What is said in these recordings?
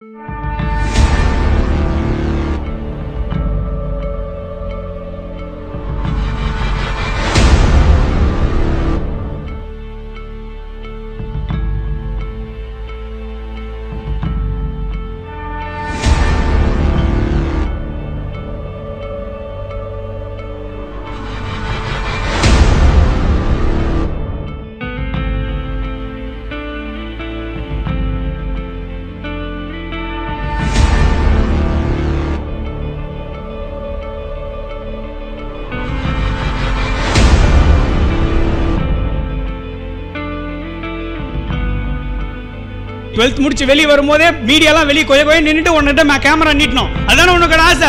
Twelfth முடிச்சு வெளியே வரும்போதே மீடியாலாம் வெளியே கொஞ்சம் நின்றுட்டு உன்னிட்ட கேமரா நீட்டணும், அதானே உனக்கு ஆசை.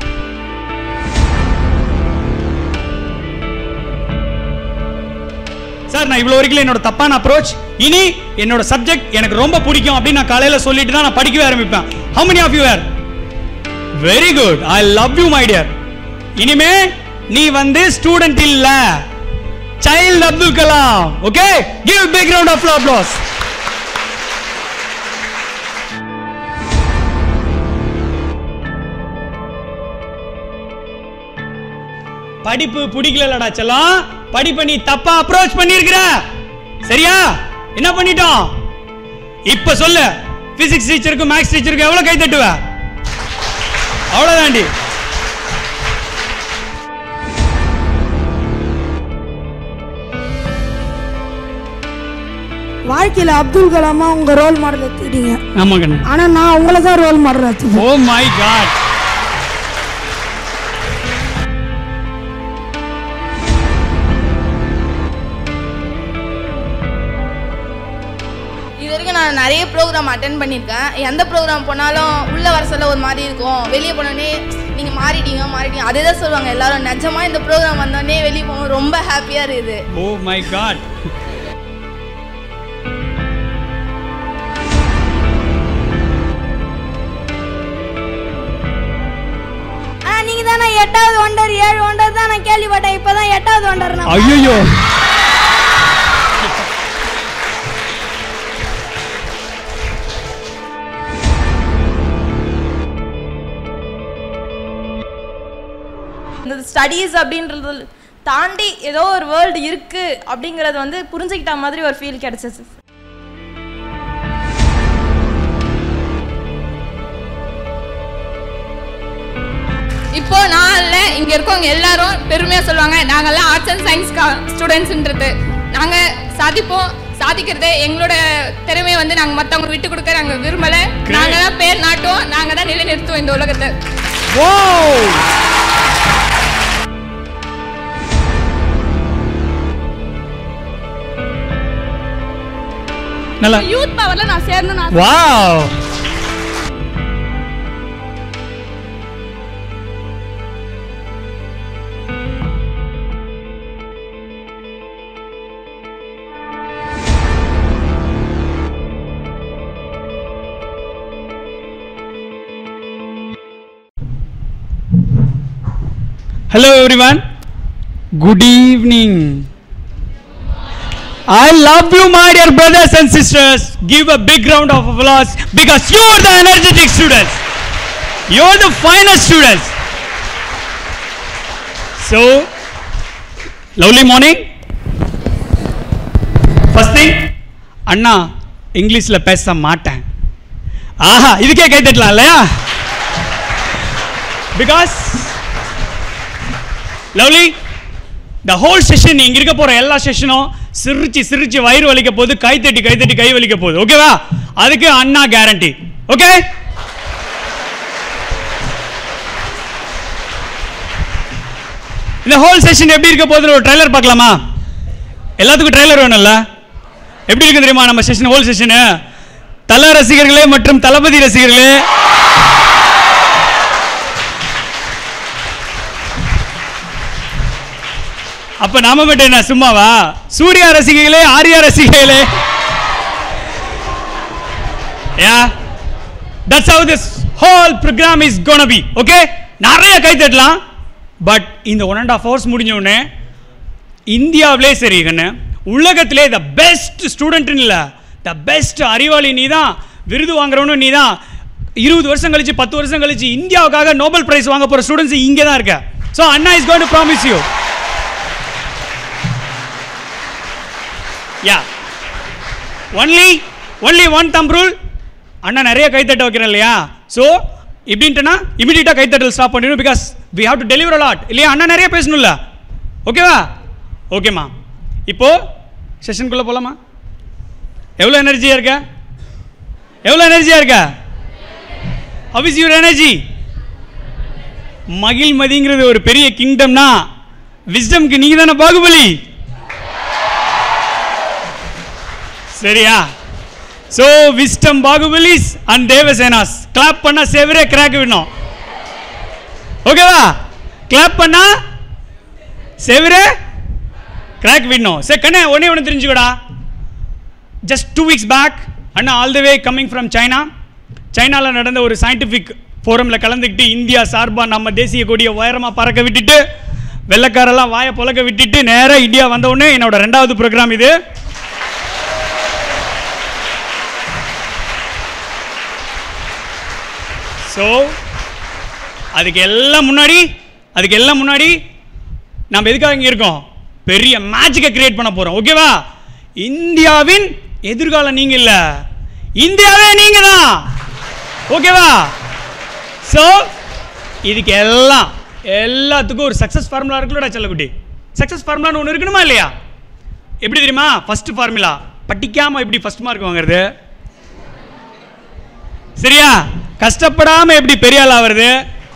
சார் நான் இவ்வளோ வரைக்கும் என்னோட தப்பான அப்ரோச், இனி என்னோட சப்ஜெக்ட் எனக்கு ரொம்ப பிடிக்கும் அப்படின்னு நான் காலையில் சொல்லிட்டு தான் நான் படிக்கவே ஆரம்பிப்பேன். How many of you are? Very good. I love you my dear. இனிமே நீ வந்து ஸ்டூடெண்ட் இல்ல, child Abdul Kalam. Okay, give a big round of applause. படிப்பு பிடிக்கலடா செல்லம், படிப்பை நீ தப்பா அப்ரோச் பண்ணிருக்கிற. சரியா? என்ன பண்ணிட்டோம் இப்ப சொல்லு. பிசிக்ஸ் டீச்சருக்கு மேக்ஸ் டீச்சருக்கு எவ்வளவு கை தட்டுவ? அவ்வளவுதாண்டி. வாழ்க்கையில அப்துல் கலாமா உங்க ரோல் மாடல் எடுத்துட்டீங்க. ஆமா கண்ணு. ஆனா நான் உங்களை தான் ரோல் மாடல் எடுத்துட்டேன். Oh my god. நான் நிறைய ப்ரோக்ராம் அட்டென்ட் பண்ணியிருக்கேன். எந்த ப்ரோக்ராம் போனாலும் உள்ள வர சொல்ல ஒரு மாதிரி இருக்கும், வெளியே போனோடனே நீங்கள் மாறிட்டீங்க அதே தான் சொல்லுவாங்க எல்லாரும். நிஜமா இந்த ப்ரோக்ராம் வந்தோடனே வெளியே போகும்போது ரொம்ப ஹாப்பியாக இருக்குது. Oh my god. நீங்க தானே 8வது வண்டர் 7 வண்டர் தான் நான் கேள்விப்பட்டேன். இப்பதான் 8வது வண்டர். ஐயோ ஸ்டடீஸ் அப்படின்றது தாண்டி ஏதோ ஒரு வேர்ல்டு இருக்கு அப்படிங்கறது வந்து புரிஞ்சுக்கிட்ட மாதிரி ஒரு ஃபீல் கிடைச்சிச்சு. இப்போ நான் இல்லை, இங்கே இருக்கவங்க எல்லாரும் பெருமையாக சொல்லுவாங்க நாங்கள்லாம் ஆர்ட்ஸ் அண்ட் சயின்ஸ் ஸ்டூடெண்ட்ஸ்ன்றது. நாங்கள் சாதிப்போம், சாதிக்கிறதே எங்களோட திறமையை வந்து நாங்கள் மற்றவங்க விட்டு கொடுக்க நாங்கள் விரும்பலை. நாங்கள் தான் பேர் நாட்டுவோம், நாங்கள் தான் நிலைநிறுத்துவோம் இந்த உலகத்தை. யூத் பவர்ல நான் சேரணும். Wow. Hello everyone. Good evening. I love you my dear brothers and sisters. Give a big round of applause because you are the energetic students. You are the finest students. So, lovely morning. First thing, Anna, English la pesa maatan. Aha, idukke kai thattala illaya? Because lovely, the whole session இங்க இருக்க போற எல்லா செஷனும் சிரிச்சு வயிறு வலிக்க போகுது, கை தட்டி கை வலிக்க போகுது. ஓகேவா? அதுக்கு அண்ணா கேரண்டி. ஓகே, இந்த ஹோல் செஷன் எப்படி இருக்க போகுது ஒரு ட்ரைலர் பார்க்கலாமா? எல்லாத்துக்கும் ட்ரைலர் வேணும்ல? எப்படி இருக்கு தெரியுமா நம்ம செஷன், ஹோல் செஷன்? தல ரசிகர்களே மற்றும் தளபதி ரசிகர்களே, அப்ப நாம மட்டும் என்ன சும்மாவா? Surya ரசிகைகளே, Arya ரசிகைகளே, yeah, that's how this whole program is gonna be. Okay, நிறைய கை தட்டலாம். பட் இந்த 1.5 hours முடிஞ்ச உடனே இந்தியாவிலே சரி கண்ணு, உலகத்திலே த பெஸ்ட் ஸ்டூடெண்ட் இல்ல, த பெஸ்ட் அறிவாளி நீ தான், விருது வாங்குறவனும் நீ தான், 20 வருஷம் கழிச்சு 10 வருஷம் கழிச்சு இந்தியாவுக்காக நோபல் பிரைஸ் வாங்க போற ஸ்டூடெண்ட்ஸ் இங்கே தான் இருக்க. ஸோ அண்ணா is going to promise you. Yeah only one thumb rule. அண்ணா நிறைய கைத்தட்ட வைக்கிறேன் இல்லையா? ஸோ இப்படின்ட்டுனா இமீடியட்டாக கைத்தட்டல் ஸ்டாப் பண்ணிடணும். Because we have to deliver a lot இல்லையா? அண்ணா நிறைய பேசணும்ல. ஓகேவா? ஓகேம்மா. இப்போ செஷனுக்குள்ளே போகலாமா? எவ்வளோ எனர்ஜியாக இருக்க? எவ்வளோ எனர்ஜியாக இருக்க? How is your energy? மகிழ்மதிங்கிறது ஒரு பெரிய கிங்டம்னா விஸ்டம்க்கு நீங்க தானே பாகுபலி. சரியா? So wisdom Baahubalis and Devasenas. Clap பண்ணா சேவரே கிராக் விடணும். ஓகேவா? கிளாப் பண்ணா சேவரே கிராக் விடணும். சரி கண்ணே ஒண்ணே தெரிஞ்சுக்கடா. Just 2 weeks back Anna all the way coming from China. சைனாவில் நடந்த ஒரு சயின்டிஃபிக் ஃபோரமில் கலந்துக்கிட்டு இந்தியா சார்பாக நம்ம தேசிய கொடியை உயரமாக பறக்க விட்டுட்டு வெள்ளைக்காரெல்லாம் வாயை புழக்க விட்டுட்டு நேராக இந்தியா வந்தவுடனே என்னோட 2வது ப்ரோக்ராம் இது. ஸோ அதுக்கு எல்லாம் முன்னாடி நம்ம எதுக்காக இங்கே இருக்கோம்? பெரிய மேஜிக்கை கிரியேட் பண்ண போகிறோம். ஓகேவா? இந்தியாவின் எதிர்காலம் நீங்க இல்ல, இந்தியாவே நீங்க தான். ஓகேவா? ஸோ இதுக்கு எல்லாத்துக்கும் ஒரு சக்ஸஸ் ஃபார்முலா இருக்குல்லடா செல்லக்குட்டி. சக்ஸஸ் ஃபார்முலான்னு ஒன்று இருக்கணுமா இல்லையா? எப்படி தெரியுமா? ஃபர்ஸ்ட் ஃபார்முலா படிக்காம எப்படி ஃபர்ஸ்ட் மார்க் வாங்குறது? சரியா? கஷ்டப்படாம எப்படி பெரிய ஆள் ஆகிறது?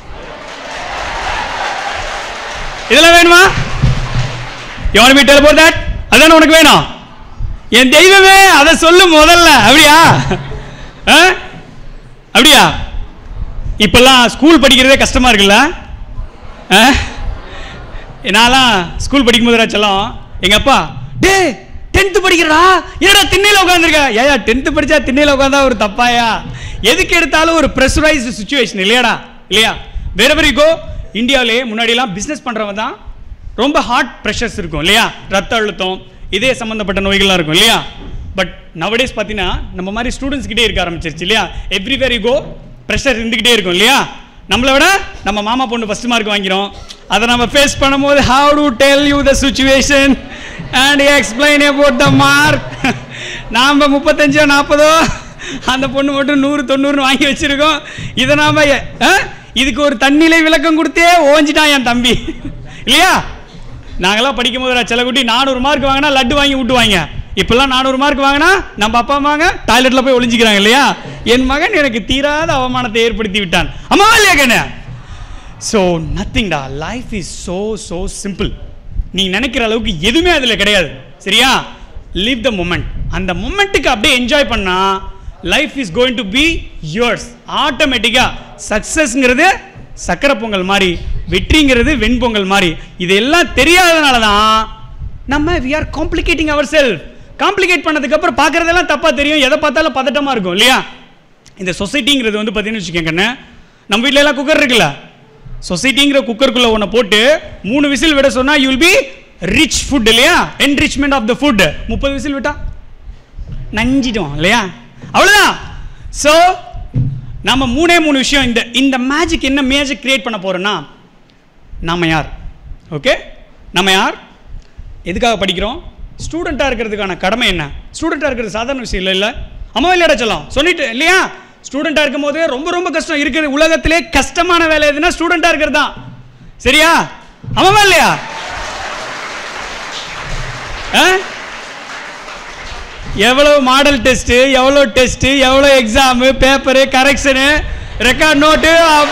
இதெல்லாம் வேணுமா? You want me to tell about that? அதான உனக்கு வேணும்? என் தெய்வமே அதை சொல்லு முதல்ல. அப்படியா? இப்பெல்லாம் ஸ்கூல் படிக்கிறதே கஷ்டமா இருக்குல்ல? என்னாலாம் ஸ்கூல் படிக்கும் போது செல்லம் எங்க அப்பா, டே 10th படிக்கிறடா, என்னடா திண்ணையில உட்காந்துருக்க? ஏயா 10th படிச்சா திண்ணையில உட்காந்தா ஒரு தப்பாயா? எதுக்கு எடுத்தாலும் ஒரு ப்ரெஷரைஸ்டு சிச்சுவேஷன் இல்லையாடா? இல்லையா? வேற கோ இந்தியாவிலே முன்னாடிலாம் பிஸ்னஸ் பண்றவங்க தான் ரொம்ப ஹார்ட் ப்ரெஷர்ஸ் இருக்கும் இல்லையா? ரத்த அழுத்தம், இதே சம்பந்தப்பட்ட நோய்கள்லாம் இருக்கும் இல்லையா? பட் நவடேஸ் பார்த்தீங்கன்னா நம்ம மாதிரி ஸ்டூடெண்ட்ஸ் கிட்டே இருக்க ஆரம்பிச்சிருச்சு இல்லையா? எவ்ரிவேர் யூ கோ ப்ரெஷர் இருந்துகிட்டே இருக்கும் இல்லையா? நம்மளை விட நம்ம மாமா பொண்ணு ஃபர்ஸ்ட் மார்க் வாங்கிறோம். அதை நம்ம ஃபேஸ் பண்ணும்போது how to tell you the situation and explain about the mark. நாம் 35 40 அந்த பொண்ணு மட்டும் 100 90 வாங்கி வச்சிருக்கோம். இதை நாம இதுக்கு ஒரு தண்ணிலை விளக்கம் கொடுத்தே ஓஞ்சிட்டான் என் தம்பி இல்லையா? நாங்களாம் படிக்கும் போது செல்லக்குட்டி 400 மார்க் வாங்கினா லட்டு வாங்கி விட்டுவாங்க. இப்பெல்லாம் 400 மார்க் வாங்கினா நம்ம அப்பா அம்மாங்க டாய்லெட்ல போய் ஒளிஞ்சிக்கிறாங்க இல்லையா? என் மகன் எனக்கு தீராத அவமானத்தை ஏற்படுத்தி விட்டான். அம்மாவா இல்லையா கண்ணு? ஸோ நத்திங்டா, லைஃப் இஸ் so சிம்பிள். நீ நினைக்கிற அளவுக்கு எதுவுமே அதில் கிடையாது. சரியா? Live the moment. அந்த மொமெண்ட்டுக்கு அப்படியே என்ஜாய் பண்ணா life is going to be yours. ஆட்டோமேட்டிக்கா சக்சஸ்ங்கிறது சக்கரை பொங்கல் மாதிரி, வெற்றிங்கிறது வெண்பொங்கல் மாதிரி. இதெல்லாம் தெரியாதனால தான் நம்ம we are complicating ourselves. Complicate பண்ணதுக்கு அப்புறம் பார்க்கறதெல்லாம் தப்பா தெரியும், எதை பார்த்தாலும் பதட்டமா இருக்கும் இல்லையா? இந்த சொசைட்டிங்கிறது வந்து பார்த்தீங்கன்னு வச்சுக்கோங்க, நம்ம வீட்டில எல்லாம் குக்கர் இருக்குல்ல, சொசைட்டிங்கிற குக்கருக்குள்ள ஒன்று போட்டு 3 விசில் விட சொன்னா you will be rich food இல்லையா? Enrichment of the food. 30 whistle விட்டா நஞ்சிடும் இல்லையா? அவ்வளோதான். ஸோ நம்ம 3 விஷயம். இந்த மேஜிக் என்ன மேஜிக் கிரியேட் பண்ண போறோம்னா, நாம யார்? ஓகே, நம்ம யார்? எதுக்காக படிக்கிறோம்? ஸ்டூடெண்ட்டாக இருக்கிறதுக்கான கடமை என்ன? ஸ்டூடெண்ட்டாக இருக்கிறது சாதாரண விஷயம் இல்லை. இல்லை அம்மா இல்லைடா சொல்லலாம் சொல்லிட்டு இல்லையா? ஸ்டூடெண்ட்டாக இருக்கும் போது ரொம்ப கஷ்டம் இருக்கிறது. உலகத்திலே கஷ்டமான வேலை எதுனா ஸ்டூடெண்ட்டாக இருக்கிறது தான். சரியா? அம்மாவா இல்லையா? எவ்வளவு மாடல் டெஸ்ட், எவ்வளோ டெஸ்ட், எவ்வளோ exam, paper, correction, record note.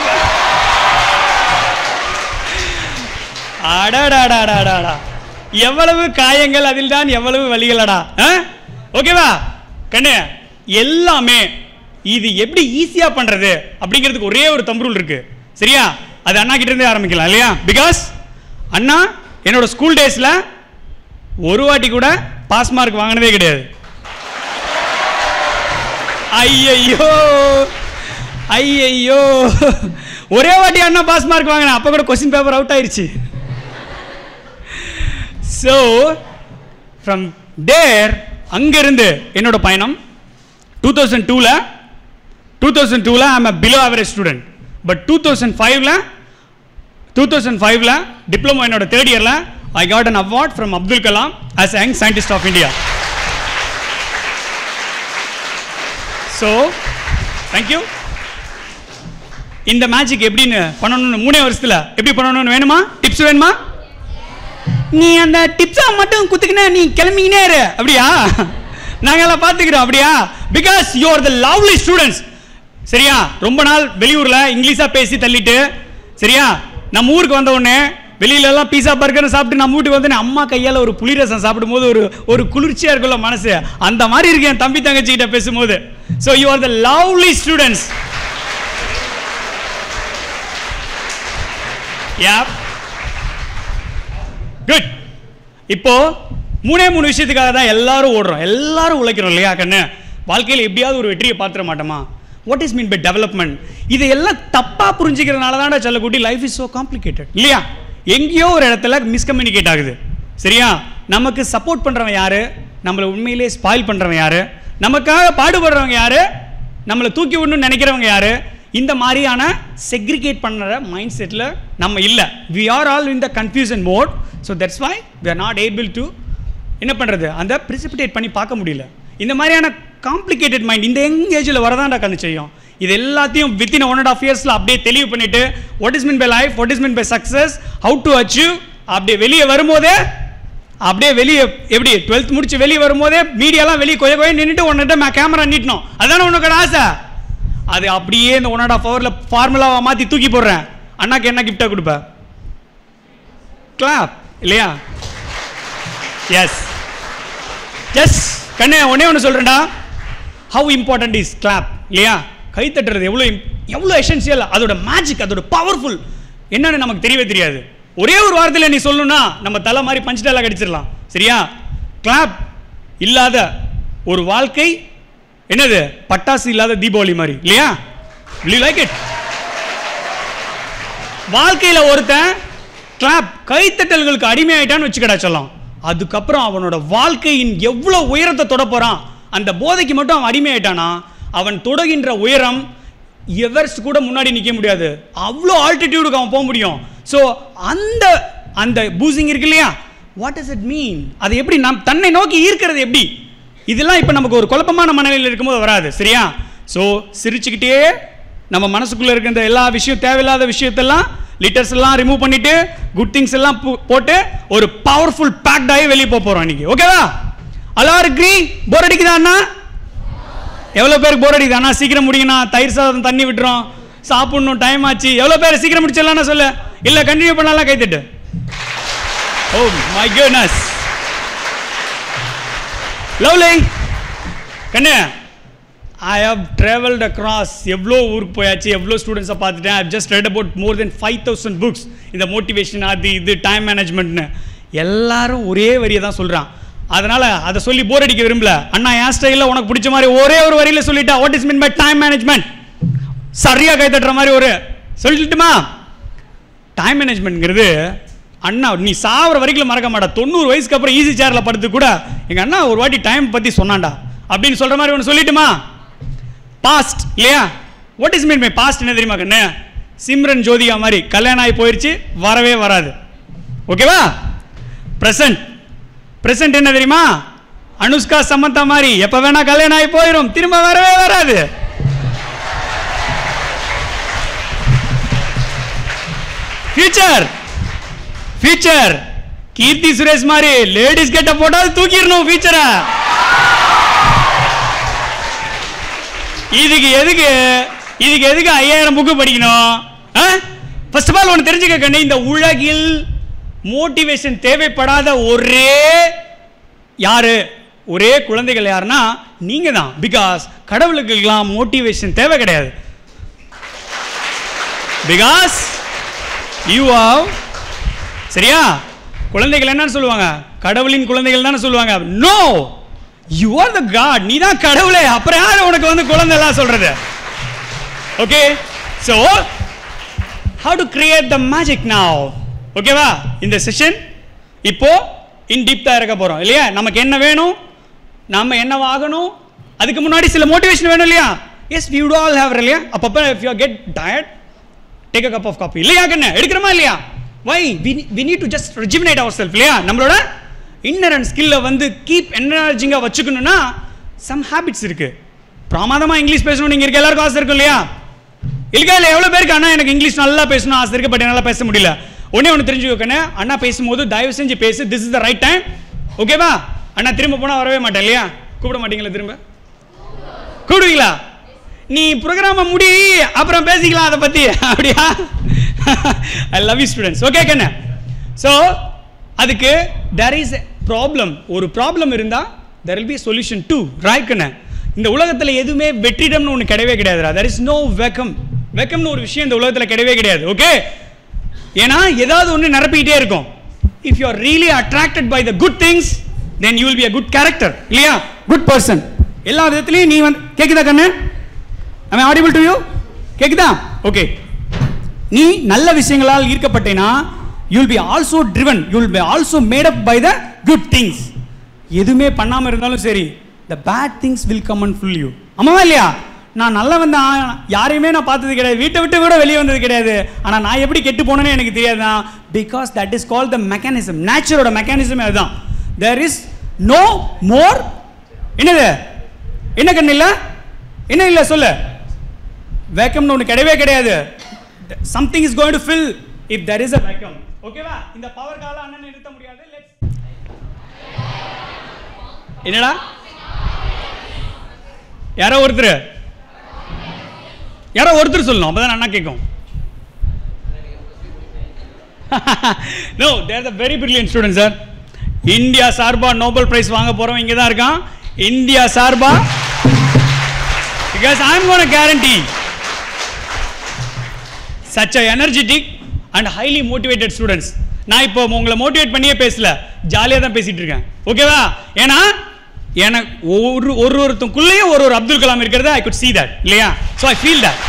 அடாடாடாடாடா, எவ்வளவு காயங்கள், அதில் தான் எவ்வளவு வலிகளடா. ஓகேவா கண்ணு? எல்லாமே இது எப்படி ஈஸியா பண்றது அப்படிங்கிறதுக்கு ஒரே ஒரு தம்பு ரூல் இருக்கு. சரியா? அது அண்ணா கிட்ட இருந்தே ஆரம்பிக்கலாம் இல்லையா? பிகாஸ் அண்ணா என்னோட ஸ்கூல் டேஸ்ல ஒரு வாட்டி கூட பாஸ் மார்க் வாங்கினதே கிடையாது. ஐயோ ஒரே வாட்டி அண்ணா பாஸ் மார்க் வாங்கினேன். அப்ப கூட கொஸ்டின் பேப்பர் அவுட் ஆயிருச்சு. So from there அங்கிருந்து என்னோட பயணம் 2002ல 2002ல I am a below average student. But 2005ல டிப்ளமோ என்னோட 3rd இயர்ல I got an award from Abdul Kalam as a young scientist of India. So, thank you. இந்த மேஜிக் எப்படின்னு பண்ணணும்னு 3 வருஷத்துல எப்படி பண்ணணும்னு வேணுமா? டிப்ஸ் வேணுமா? நீ அந்த டிப்ஸா மட்டும் குத்துக்கினா நீ கிளம்பிக்கினே இரு அப்படியா? நாங்கெல்லாம் பார்த்துக்கிறோம் அப்படியா? Because you are the lovely students. சரியா? ரொம்ப நாள் வெளியூர்ல இங்கிலீஷா பேசி தள்ளிட்டு சரியா நம்ம ஊருக்கு வந்த உடனே வெளியில எல்லாம் பீஸா பர்கர் சாப்பிட்டு நம்ம வீட்டுக்கு வந்து அம்மா கையால ஒரு புளிரசம் சாப்பிடும்போது ஒரு குளிர்ச்சியா இருக்குல்ல மனசு, அந்த மாதிரி இருக்கு என் தம்பி தங்கச்சி கிட்ட பேசும்போது. So you are the lovely students. Good. இப்போ 3 விஷயத்துக்காக தான் எல்லாரும் ஓடுறோம், எல்லாரும் உழைக்கிறோம் இல்லையா கண்ணு? வாழ்க்கையில் எப்படியாவது ஒரு வெற்றியை பார்த்துட மாட்டோமா? What is mean by development? இதெல்லாம் தப்பா புரிஞ்சுக்கிறதுனால தான் செல்லக்குட்டி லைஃப் இஸ் சோ காம்ப்ளிகேட்டட் இல்லையா? எங்கேயோ ஒரு இடத்துல மிஸ்கம்யூனிகேட் ஆகுது. சரியா? நமக்கு சப்போர்ட் பண்றவன் யாரு? நம்மளை உண்மையிலே ஸ்பாயில் பண்றவன் யாரு? நமக்காக பாடுபடுறவங்க யாரு? நம்மளை தூக்கி விடணும்னு நினைக்கிறவங்க யாரு? இந்த மாதிரியான செக்ரிகேட் பண்ணுற மைண்ட் செட்டில் நம்ம இல்லை. We are all in the confusion mode. So that's why we are not able to என்ன பண்ணுறது, அந்த ப்ரிசிபிடேட் பண்ணி பார்க்க முடியல. இந்த மாதிரியான காம்ப்ளிகேட்டட் மைண்ட் இந்த யங் ஏஜில் வரதான்டா கண்ணு செய்யும். இது எல்லாத்தையும் வித்தின் 1.5 இயர்ஸில் அப்படியே தெளிவு பண்ணிட்டு what is mean by life, what is mean by success, how to achieve, அப்படியே வெளியே வரும்போதே அப்படியே வெளியே எப்படி 12th முடிச்சு வெளியே வரும்போதே மீடியாலாம் வெளியே கொஞ்சம் நின்றுட்டு உன்னிட்ட கேமரா நீட்டணும், அதுதானே உனக்கு ஆசை. அது அப்படியே இந்த 1.5 ஹவரில் ஃபார்முலாவை மாற்றி தூக்கி போடுறேன். அண்ணாக்கு என்ன கிஃப்டாக கொடுப்பேன்? கிளாப் இல்லையா? எஸ் எஸ் கண்ணே, ஒன்று சொல்கிறேன்டா. ஹவு இம்பார்ட்டன்ட் இஸ் கிளாப் இல்லையா? கை தட்டுறது எவ்வளோ எசென்சியல், அதோட மேஜிக், அதோட பவர்ஃபுல் என்னன்னு நமக்கு தெரியவே தெரியாது. ஒரே ஒரு வாரத்தில் நீ சொல்லணும்னா நம்ம தலை மாதிரி பஞ்ச் டயலாக் அடிச்சிடலாம். சரியா? கிளாப் இல்லாத ஒரு வாழ்க்கை என்னது? பட்டாசு இல்லாத தீபாவளி மாதிரி இல்லையா? will you like it? வாழ்க்கையில் ஒருத்தன் கிளாப் கைத்தட்டல்களுக்கு அடிமையாயிட்டான்னு வச்சுக்கடா சொல்லலாம். அதுக்கப்புறம் அவனோட வாழ்க்கையின் எவ்வளோ உயரத்தை தொட போறான். அந்த போதைக்கு மட்டும் அவன் அடிமையாயிட்டானா அவன் தொடுகின்ற உயரம் எவரெஸ்ட் கூட முன்னாடி நிற்க முடியாது. அவ்வளோ ஆல்டிடியூடுக்கு அவன் போக முடியும். ஸோ அந்த பூசிங் இருக்கு இல்லையா? What does it mean? அது எப்படி நம் தன்னை நோக்கி ஈர்க்கிறது எப்படி? இதெல்லாம் இப்போ நமக்கு ஒரு குழப்பமான மனநிலையில் இருக்கும்போது வராது. சரியா? ஸோ சிரிச்சுக்கிட்டே நம்ம மனசுக்குள்ளே இருக்கிற எல்லா விஷயம், தேவையில்லாத விஷயத்தெல்லாம் லிட்டர்ஸ் எல்லாம் ரிமூவ் பண்ணிட்டு குட் திங்ஸ் எல்லாம் போட்டு ஒரு பவர்ஃபுல் பேக்ட் ஆகி வெளியே போக போகிறோம் இன்னைக்கு. ஓகேவா? எல்லாரும் அக்ரி? போர் அடிக்குதா அண்ணா? எவ்வளோ பேருக்கு போர் அடிக்குது? அண்ணா சீக்கிரம் முடியுங்கண்ணா, தயிர் சாதம் தண்ணி விட்டுரும், சாப்பிடணும், டைம் ஆச்சு. எவ்வளோ பேர் சீக்கிரம் முடிச்சிடலாம்னா சொல்லு. இல்லை கண்டினியூ பண்ணலாம், கைத்தட்டு. ஓ மை குட்னஸ், லவ்லி கண்ணு. I have traveled across எவ்வளோ ஊருக்கு போயாச்சு, எவ்வளோ ஸ்டூடெண்ட்ஸை பார்த்துட்டேன். I've just read about more than 5,000 books இந்த மோட்டிவேஷன், அது இது டைம் மேனேஜ்மெண்ட்னு. எல்லாரும் ஒரே வரியை தான் சொல்கிறான். அதனால் அதை சொல்லி போர் அடிக்க விரும்பல. அண்ணா என் ஸ்டைலில் உனக்கு பிடிச்ச மாதிரி ஒரே ஒரு வரியில் சொல்லிட்டா what is mean by time management. சரியாக கை தட்டுற மாதிரி ஒரு சொல்லிட்டுமா? டைம் மேனேஜ்மெண்ட்ங்கிறது அண்ணா நீ சாவர வரைக்கும் மறக்க மாட்டா. 90 வயசுக்கு அப்புறம் ஈஸி சேரில் படுத்து கூட எங்கள் அண்ணா ஒரு வாட்டி டைம் பற்றி சொன்னான்டா அப்படின்னு சொல்கிற மாதிரி ஒன்று சொல்லிட்டுமா? பாஸ்ட் இல்லையா? What is mean by past என்ன தெரியுமா கண்ணு? சிம்ரன் ஜோதிகா மாதிரி கல்யாணம் ஆகி போயிடுச்சு, வரவே வராது. ஓகேவா? பிரசன்ட், பிரசன்ட் என்ன தெரியுமா? அனுஷ்கா சமந்தா மாதிரி எப்போ வேணா கல்யாணம் ஆகி போயிடும், திரும்ப வரவே வராது. ஃபியூச்சர், ஃபியூச்சர் கீர்த்தி சுரேஷ் மாதிரி லேடிஸ் கெட்ட போட்டால் தூக்கிடணும் ஃபியூச்சரை. இதுக்கு எதுக்கு 5000 புக்கு படிக்கணும்? ஃபர்ஸ்ட் ஆஃப் ஆல் ஒன்று தெரிஞ்சுக்க கண்ணு, இந்த உலகில் மோட்டிவேஷன் தேவைப்படாத ஒரே குழந்தைகள் யாருன்னா நீங்க தான். பிகாஸ் கடவுளுக்கெல்லாம் மோட்டிவேஷன் தேவை கிடையாது. Because you are. சரியா? குழந்தைகள் என்னன்னு சொல்லுவாங்க? கடவுளின் குழந்தைகள் தானே சொல்லுவாங்க. No, you are the god. நீ தான் கடவுளே. அப்புறம் யார் உனக்கு வந்து குழந்தை எல்லாம் சொல்றது? Okay, so how to create the magic now. ஓகேவா? இந்த செஷன் இப்போ இன் டீப்தா இருக்க போறோம் இல்லையா? நமக்கு என்ன வேணும், நாம என்னவாகணும், அதுக்கு முன்னாடி சில மோட்டிவேஷன் வேணும் இல்லையா? Yes we would all have இல்லையா? அப்பப்போ if you get tired take a cup of coffee இல்லையா கண்ணு? எடுக்கிறோமா இல்லையா? Why we need to just rejuvenate our self இல்லையா? நம்மளோட இன்னர் அண்ட் ஸ்கில்லை வந்து கீப் எனர்ஜிங்காக வச்சுக்கணும்னா சம் ஹேபிட்ஸ் இருக்கு. பிரமாதமாக இங்கிலீஷ் பேசணும் நீங்கள் இருக்க எல்லாருக்கும் ஆசை இருக்கும் இல்லையா? இல்லையா இல்லை? எவ்வளோ பேருக்கு அண்ணா எனக்கு இங்கிலீஷ் நல்லா பேசணும் ஆசை இருக்கு, பட் என்னால் பேச முடியல. ஒன்று தெரிஞ்சுக்கண்ணே, அண்ணா பேசும்போது தயவு செஞ்சு பேசு, this is the right time, ஓகேவா? அண்ணா திரும்ப போனால் வரவே மாட்டேன் இல்லையா? கூப்பிட மாட்டீங்களா? திரும்ப கூப்பிடுவீங்களா? நீ ப்ரோக்ராமை முடி அப்புறம் பேசிக்கலாம் அதை பற்றி, அப்படியா? I love you students. Okay கண்ணே. ஸோ அதுக்கு தேர் இஸ் எ ப்ராப்ளம். ஒரு ப்ராப்ளம் இருந்தால் there will be a solution too, right கண்ணே? இந்த உலகத்தில் எதுவுமே வெற்றிடம்னு ஒன்று கிடையவே கிடையாதுடா. there is no வெக்கம்னு ஒரு விஷயம் இந்த உலகத்தில் கிடையவே கிடையாது. ஓகே, ஏன்னா ஏதாவது ஒன்று நிரப்பிக்கிட்டே இருக்கும். if you are really attracted by the good things then you will be a good character இல்லையா? good person. எல்லா விதத்துலையும் நீ வந்து கேட்குதா கண்ணு? am I audible to you? கேட்குதா? ஓகே, நீ நல்ல விஷயங்களால் ஈர்க்கப்பட்டேனா you will be also driven, you will be also made up by the good things. எதுவுமே பண்ணாமல் இருந்தாலும் சரி, the bad things will come and fill you. ஆமாவா இல்லையா? நான் நல்லா வந்தேன், யாரையுமே நான் பார்த்தது கிடையாது, வீட்டை விட்டு கூட வெளியே வந்தது கிடையாது, ஆனால் நான் எப்படி கெட்டு போனேன்னு எனக்கு தெரியாதுதான். Because that is called the mechanism. நேச்சரோட மெக்கானிசமே அதுதான். There is no more. என்னது? என்ன கண்ணு இல்லை? என்ன இல்லை சொல்லு? வேக்கம்னு ஒன்று கிடையவே கிடையாது. Something is going to fill if there is a vacuum. ஓகேவா? இந்த பவர் கால அண்ணன் நிறுத்த முடியாது. என்னடா யாரோ ஒருத்தர் சொல்லணும், அப்பதான் அண்ணா கேட்கும். No, they are the very brilliant students sir. India சார்பா நோபல் பிரைஸ் வாங்க போறவன் இங்க தான் இருக்கான். இந்தியா சார்பா, because I am going to guarantee such a energetic and highly motivated students. நான் இப்போ உங்களை மோட்டிவேட் பண்ணியே பேசல, ஜாலியாக தான் பேசிட்டு இருக்கேன். ஓகேவா? ஏன்னா எனக்கு ஒருத்தருக்குள்ளேயும் ஒரு அப்துல் கலாம் இருக்கிறது ஐ குட் see that இல்லையா? so I feel that.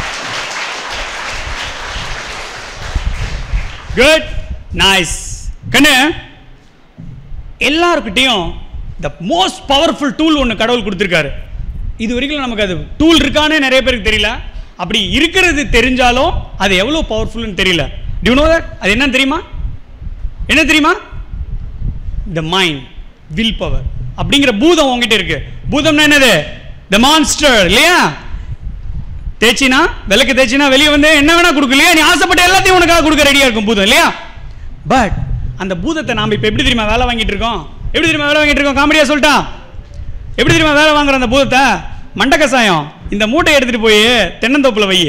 good, nice கண்ணு. எல்லாருக்கிட்டையும் the most powerful tool ஒன்று கடவுள் கொடுத்துருக்காரு. இது வரைக்கும் நமக்கு அது டூல் இருக்கானே நிறைய பேருக்கு தெரியல. அப்படி இருக்கிறது தெரிஞ்சாலும் அது எவ்வளோ பவர்ஃபுல்னு தெரியல. do you know that? அது என்னன்னு தெரியுமா? என்ன தெரியுமா? the mind, will power அப்படிங்கிற பூதம் உங்ககிட்ட இருக்கு. பூதம்னா என்னது? the monster இல்லையா? தேய்ச்சினா விளக்கு தேய்ச்சினா வெளியே வந்து என்ன வேணா கொடுக்க இல்லையா? நீ ஆசைப்பட்ட எல்லாத்தையும் உனக்காக கொடுக்க ரெடியா இருக்கும் பூதம் இல்லையா? பட் அந்த பூதத்தை நாம இப்ப எப்படி தெரியுமா வேலை வாங்கிட்டு இருக்கோம்? எப்படி தெரியுமா வேலை வாங்கிட்டு இருக்கோம்? காமெடியா சொல்லிட்டா? எப்படி தெரியுமா வேலை வாங்குற அந்த பூதத்தை? மண்ட கசாயம், இந்த மூட்டை எடுத்துட்டு போய் தென்னந்தோப்புல வை,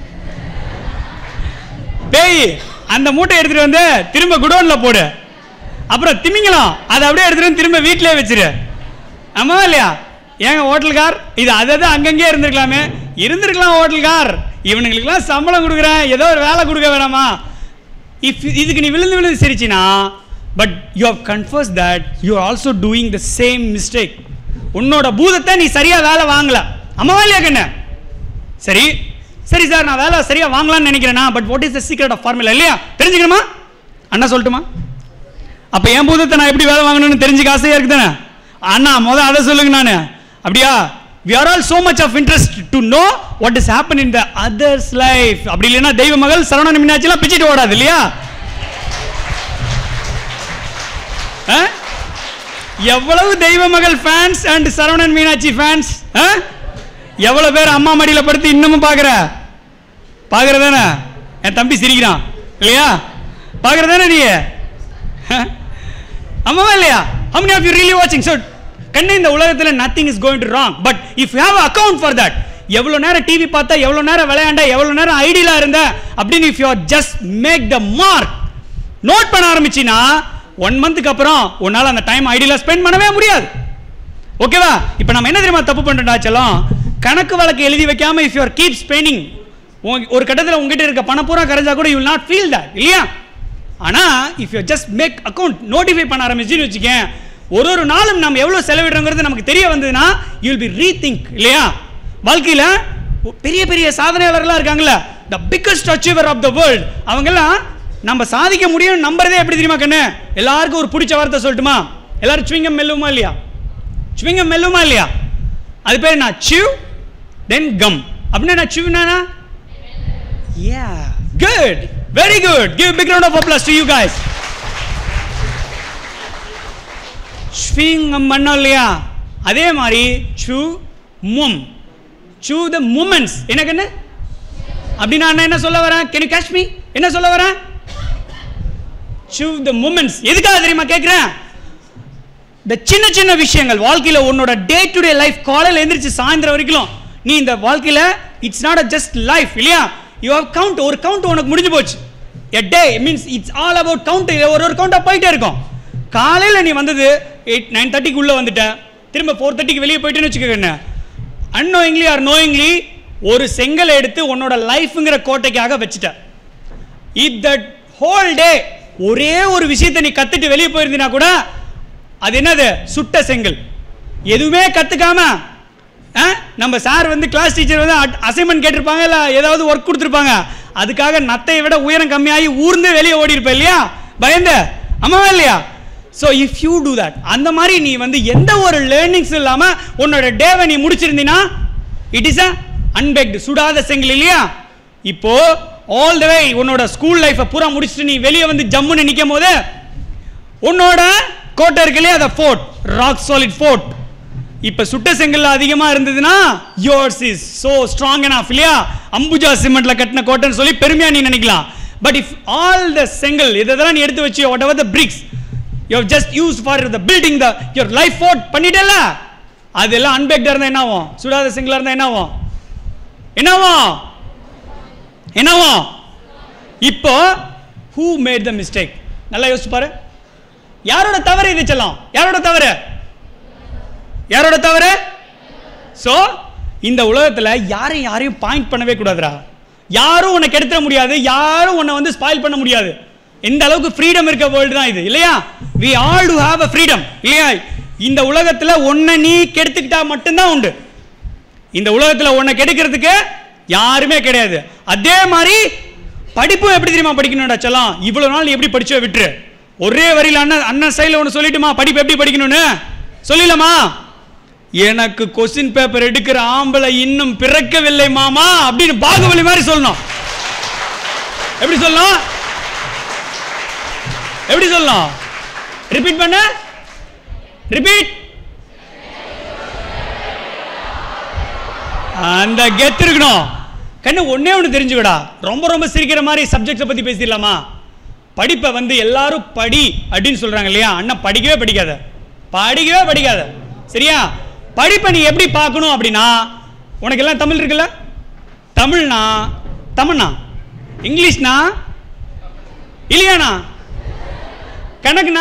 பேய் அந்த மூட்டை எடுத்துட்டு வந்து திரும்ப குடோன்ல போடு, அப்புறம் திமிங்கலாம் அதை அப்படியே எடுத்துட்டு திரும்ப வீட்டிலே வச்சிரு. ஆமா இல்லையா? ஏங்க ஹோட்டல்கார் இது அதாவது அங்கங்கே இருந்திருக்கலாம் ஹோட்டல்கார், இவனுங்களுக்குலாம் சம்பளம் கொடுக்குறேன், ஏதோ ஒரு வேலை கொடுக்க வேணாமா? இஃப் இதுக்கு நீ விழுந்து சிரிச்சினா, but you have confess that you are also doing the same mistake. உன்னோட பூதத்தை நீ சரியா வேலை வாங்கல. அம்மாவா இல்லையா கண்ணு? சரி சரி சார், நான் வேலை சரியா வாங்கலாம்னு நினைக்கிறேன்னா, but what is the secret of formula இல்லையா? தெரிஞ்சுக்கணுமா? அண்ணா சொல்லட்டுமா? அப்ப என் பூதத்தை நான் எப்படி வேலை வாங்கணும்னு தெரிஞ்சுக்க ஆசையா இருக்குதானே? அண்ணா அதை சொல்லுங்க. நான் அப்படியா? we are all so much of interest to know what is happen in the others life. அப்படி இல்லைன்னா தெய்வ மகள் சரவணன் மீனாட்சிலாம் பிச்சிட்டு ஓடாது இல்லையா? எவ்வளவு Deiva Magal fans and Saravanan Meenakshi fans, எவ்வளவு பேர் அம்மா மடியில படுத்து இன்னமும் பாக்குறதானே? என் தம்பி சிரிக்கிறான் இல்லையா? பாக்குறதானே நீ? அம்மாவா இல்லையா? how many of you really watching? so கண்ணு, இந்த உலகத்துல nothing is going to wrong, but if you have an account for that, எவ்வளவு நேரம் டிவி பார்த்தா, எவ்வளவு நேரம் விளையாண்டா, எவ்வளவு நேரம் ஐடியில இருந்த அப்படின்னு if you are just make the mark, note பண்ண ஆரம்பிச்சினா 1 மந்த்க்கு அப்புறம் உன்னால அந்த டைம் ஐடியில ஸ்பெண்ட் பண்ணவே முடியாது. ஓகேவா? இப்போ நம்ம என்ன தெரியுமா தப்பு பண்றோம்டா? செல்லம், கணக்கு வழக்கு எழுதி வைக்காம if you are keep spending, ஒரு கட்டத்தில் உங்ககிட்ட இருக்க பணம் பூரா கரைஞ்சா கூட you will not feel that இல்லையா? ஆனா if you just make account, notify பண்ண ஆரம்பிச்சுன்னு வச்சுக்கேன், ஒரு நாளும் நம்ம எவ்வளவு செலவிடுறோங்கிறது நமக்கு தெரிய வந்ததுன்னா you will be rethink இல்லையா? வாழ்க்கையில பெரிய பெரிய சாதனையாளர்களா இருக்காங்கல்ல, the biggest achiever of the world, அவங்கெல்லாம் நம்ம சாதிக்க முடியும் நம்புறதே எப்படி தெரியுமா கண்ணு? எல்லாருக்கும் ஒரு பிடிச்ச வார்த்தை சொல்லட்டுமா? எல்லாரும் chewing-gum மெல்லுமா இல்லையா? chewing-gum மெல்லுமா இல்லையா? அது பேர் என்ன? chew then gum அப்படின்னா chewனா yeah good very good give a big round of applause to you guys chewing பண்ணோம் இல்லையா அதே மாதிரி chew the moments என்ன அப்படின்னா என்ன சொல்ல வரேன் can you catch me என்ன சொல்ல வரேன் chew the moments எதுக்காக தெரியுமா கேக்குறேன் இந்த சின்ன சின்ன விஷயங்கள் வாழ்க்கையில உன்னோட டே டு டே லைஃப் காலையில எந்திரிச்சு சாயந்தரம் வரைக்கும் நீ இந்த வாழ்க்கையில இட்ஸ் நாட் just life இல்லையா you have count ஒரு கவுண்ட் உனக்கு முடிஞ்சு போச்சு a day means it's all about count ஒரு கவுண்டா போயிட்டே இருக்கும் காலையில நீ வந்தது 9:30 க்கு உள்ள வந்துட்ட திரும்ப 4:30 க்கு வெளியே போயிட்டேன்னு வெச்சுக்கங்க unknowingly or knowingly ஒரு செங்கலை எடுத்து உன்னோட லைஃப்ங்கற கோட்டைக்காக வெச்சிட்ட if that whole day ஒரே ஒரு விஷயத்தை நீ கத்துட்டு வெளியே போயிருந்தீனா கூட அது என்னது சுட்ட செங்கல் எதுவுமே கத்துக்காம நம்ம சார் வந்து கிளாஸ் டீச்சர் வந்து அசைன்மென்ட் கேட்டிருப்பாங்க இல்ல ஏதாவது ஒர்க் கொடுத்துருப்பாங்க அதுக்காக நத்தையை விட உயரம் கம்மியாகி ஊர்ந்து வெளியே ஓடி இருப்ப இல்லையா பயந்த ஆமாவா இல்லையா so if you do that அந்த மாதிரி நீ வந்து எந்த ஒரு லேர்னிங்ஸ் இல்லாம உன்னோட டேவை நீ முடிச்சிருந்தீங்கன்னா இட் இஸ் அன்பேக்டு சுடாத செங்கல் இல்லையா இப்போ ஆல் த வே உன்னோட ஸ்கூல் லைஃபை பூரா முடிச்சுட்டு நீ வெளியே வந்து ஜம்முன்னு நிற்கும் போது உன்னோட கோட்டை இருக்கு இல்லையா அந்த ஃபோர்ட் ராக் சாலிட் ஃபோர்ட் இப்ப சுட்ட செங்கல்ல அதிகமா இருந்ததுன்னா yours is so strong enough இல்லையா அம்புஜா சிமெண்ட்ல கட்டின கோட்டைன்னு சொல்லி பெருமையா நீ நினைக்கலாம் பட் இஃப் ஆல் த செங்கல் இதெல்லாம் நீ எடுத்து வச்சு whatever the bricks you have just used for the building the your life fort பண்ணிட்டல அதெல்லாம் அன்பேக்டா இருந்தா என்ன ஆகும் சுடாத செங்கலா இருந்தா என்ன ஆகும் இப்போ who made the mistake நல்லா யோசிச்சு பாரு யாரோட தவறு இது செல்லம் யாரோட தவறு சோ இந்த உலகத்துல யாரையும் பாயிண்ட் பண்ணவே கூடாதுடா யாரும் உன்னை கெடுத்துற முடியாது யாரும் உன்னை வந்து ஸ்பாயில் பண்ண முடியாது எந்த அளவுக்கு ஃப்ரீடம் இருக்க வேர்ல்டு தான் இது இல்லையா we all do have a freedom இல்லையா இந்த உலகத்துல உன்னை நீ கெடுத்துக்கிட்டா மட்டும்தான் உண்டு இந்த உலகத்துல உன்னை கெடுக்கிறதுக்கு யாருமே கிடையாது அதே மாதிரி படிப்பு எப்படி தெரியுமா படிக்கணும்டா செல்லம் இவ்வளவு நாள் எப்படி படிச்சோ விட்டுரு ஒரே வரியில அண்ணன் ஸ்டைல ஒன்று சொல்லிட்டுமா படிப்பு எப்படி படிக்கணும்னு சொல்லலாமா எனக்கு கொஸ்டின் பேப்பர் எடுக்கிற ஆம்பளை இன்னும் பிறக்கவில்லை மாமா அப்படின்னு பாகுபலி மாதிரி சொல்லணும் எப்படி சொல்லணும் ரிப்பீட் பண்ண ரிப்பீட் அந்த கெத்து இருக்கணும் கண்ணு ஒன்னே ஒன்று தெரிஞ்சுக்கடா ரொம்ப சிரிக்கிற மாதிரி சப்ஜெக்டை பத்தி பேசிடலாமா படிப்பை வந்து எல்லாரும் படி அப்படின்னு சொல்றாங்க இல்லையா அண்ணன் படிக்கவே படிக்காத சரியா படிப்பை நீ எப்படி பார்க்கணும் அப்படின்னா உனக்கு எல்லாம் தமிழ் இருக்குல்ல தமிழ்னா இங்கிலீஷ்னா இல்லையாண்ணா கணக்குனா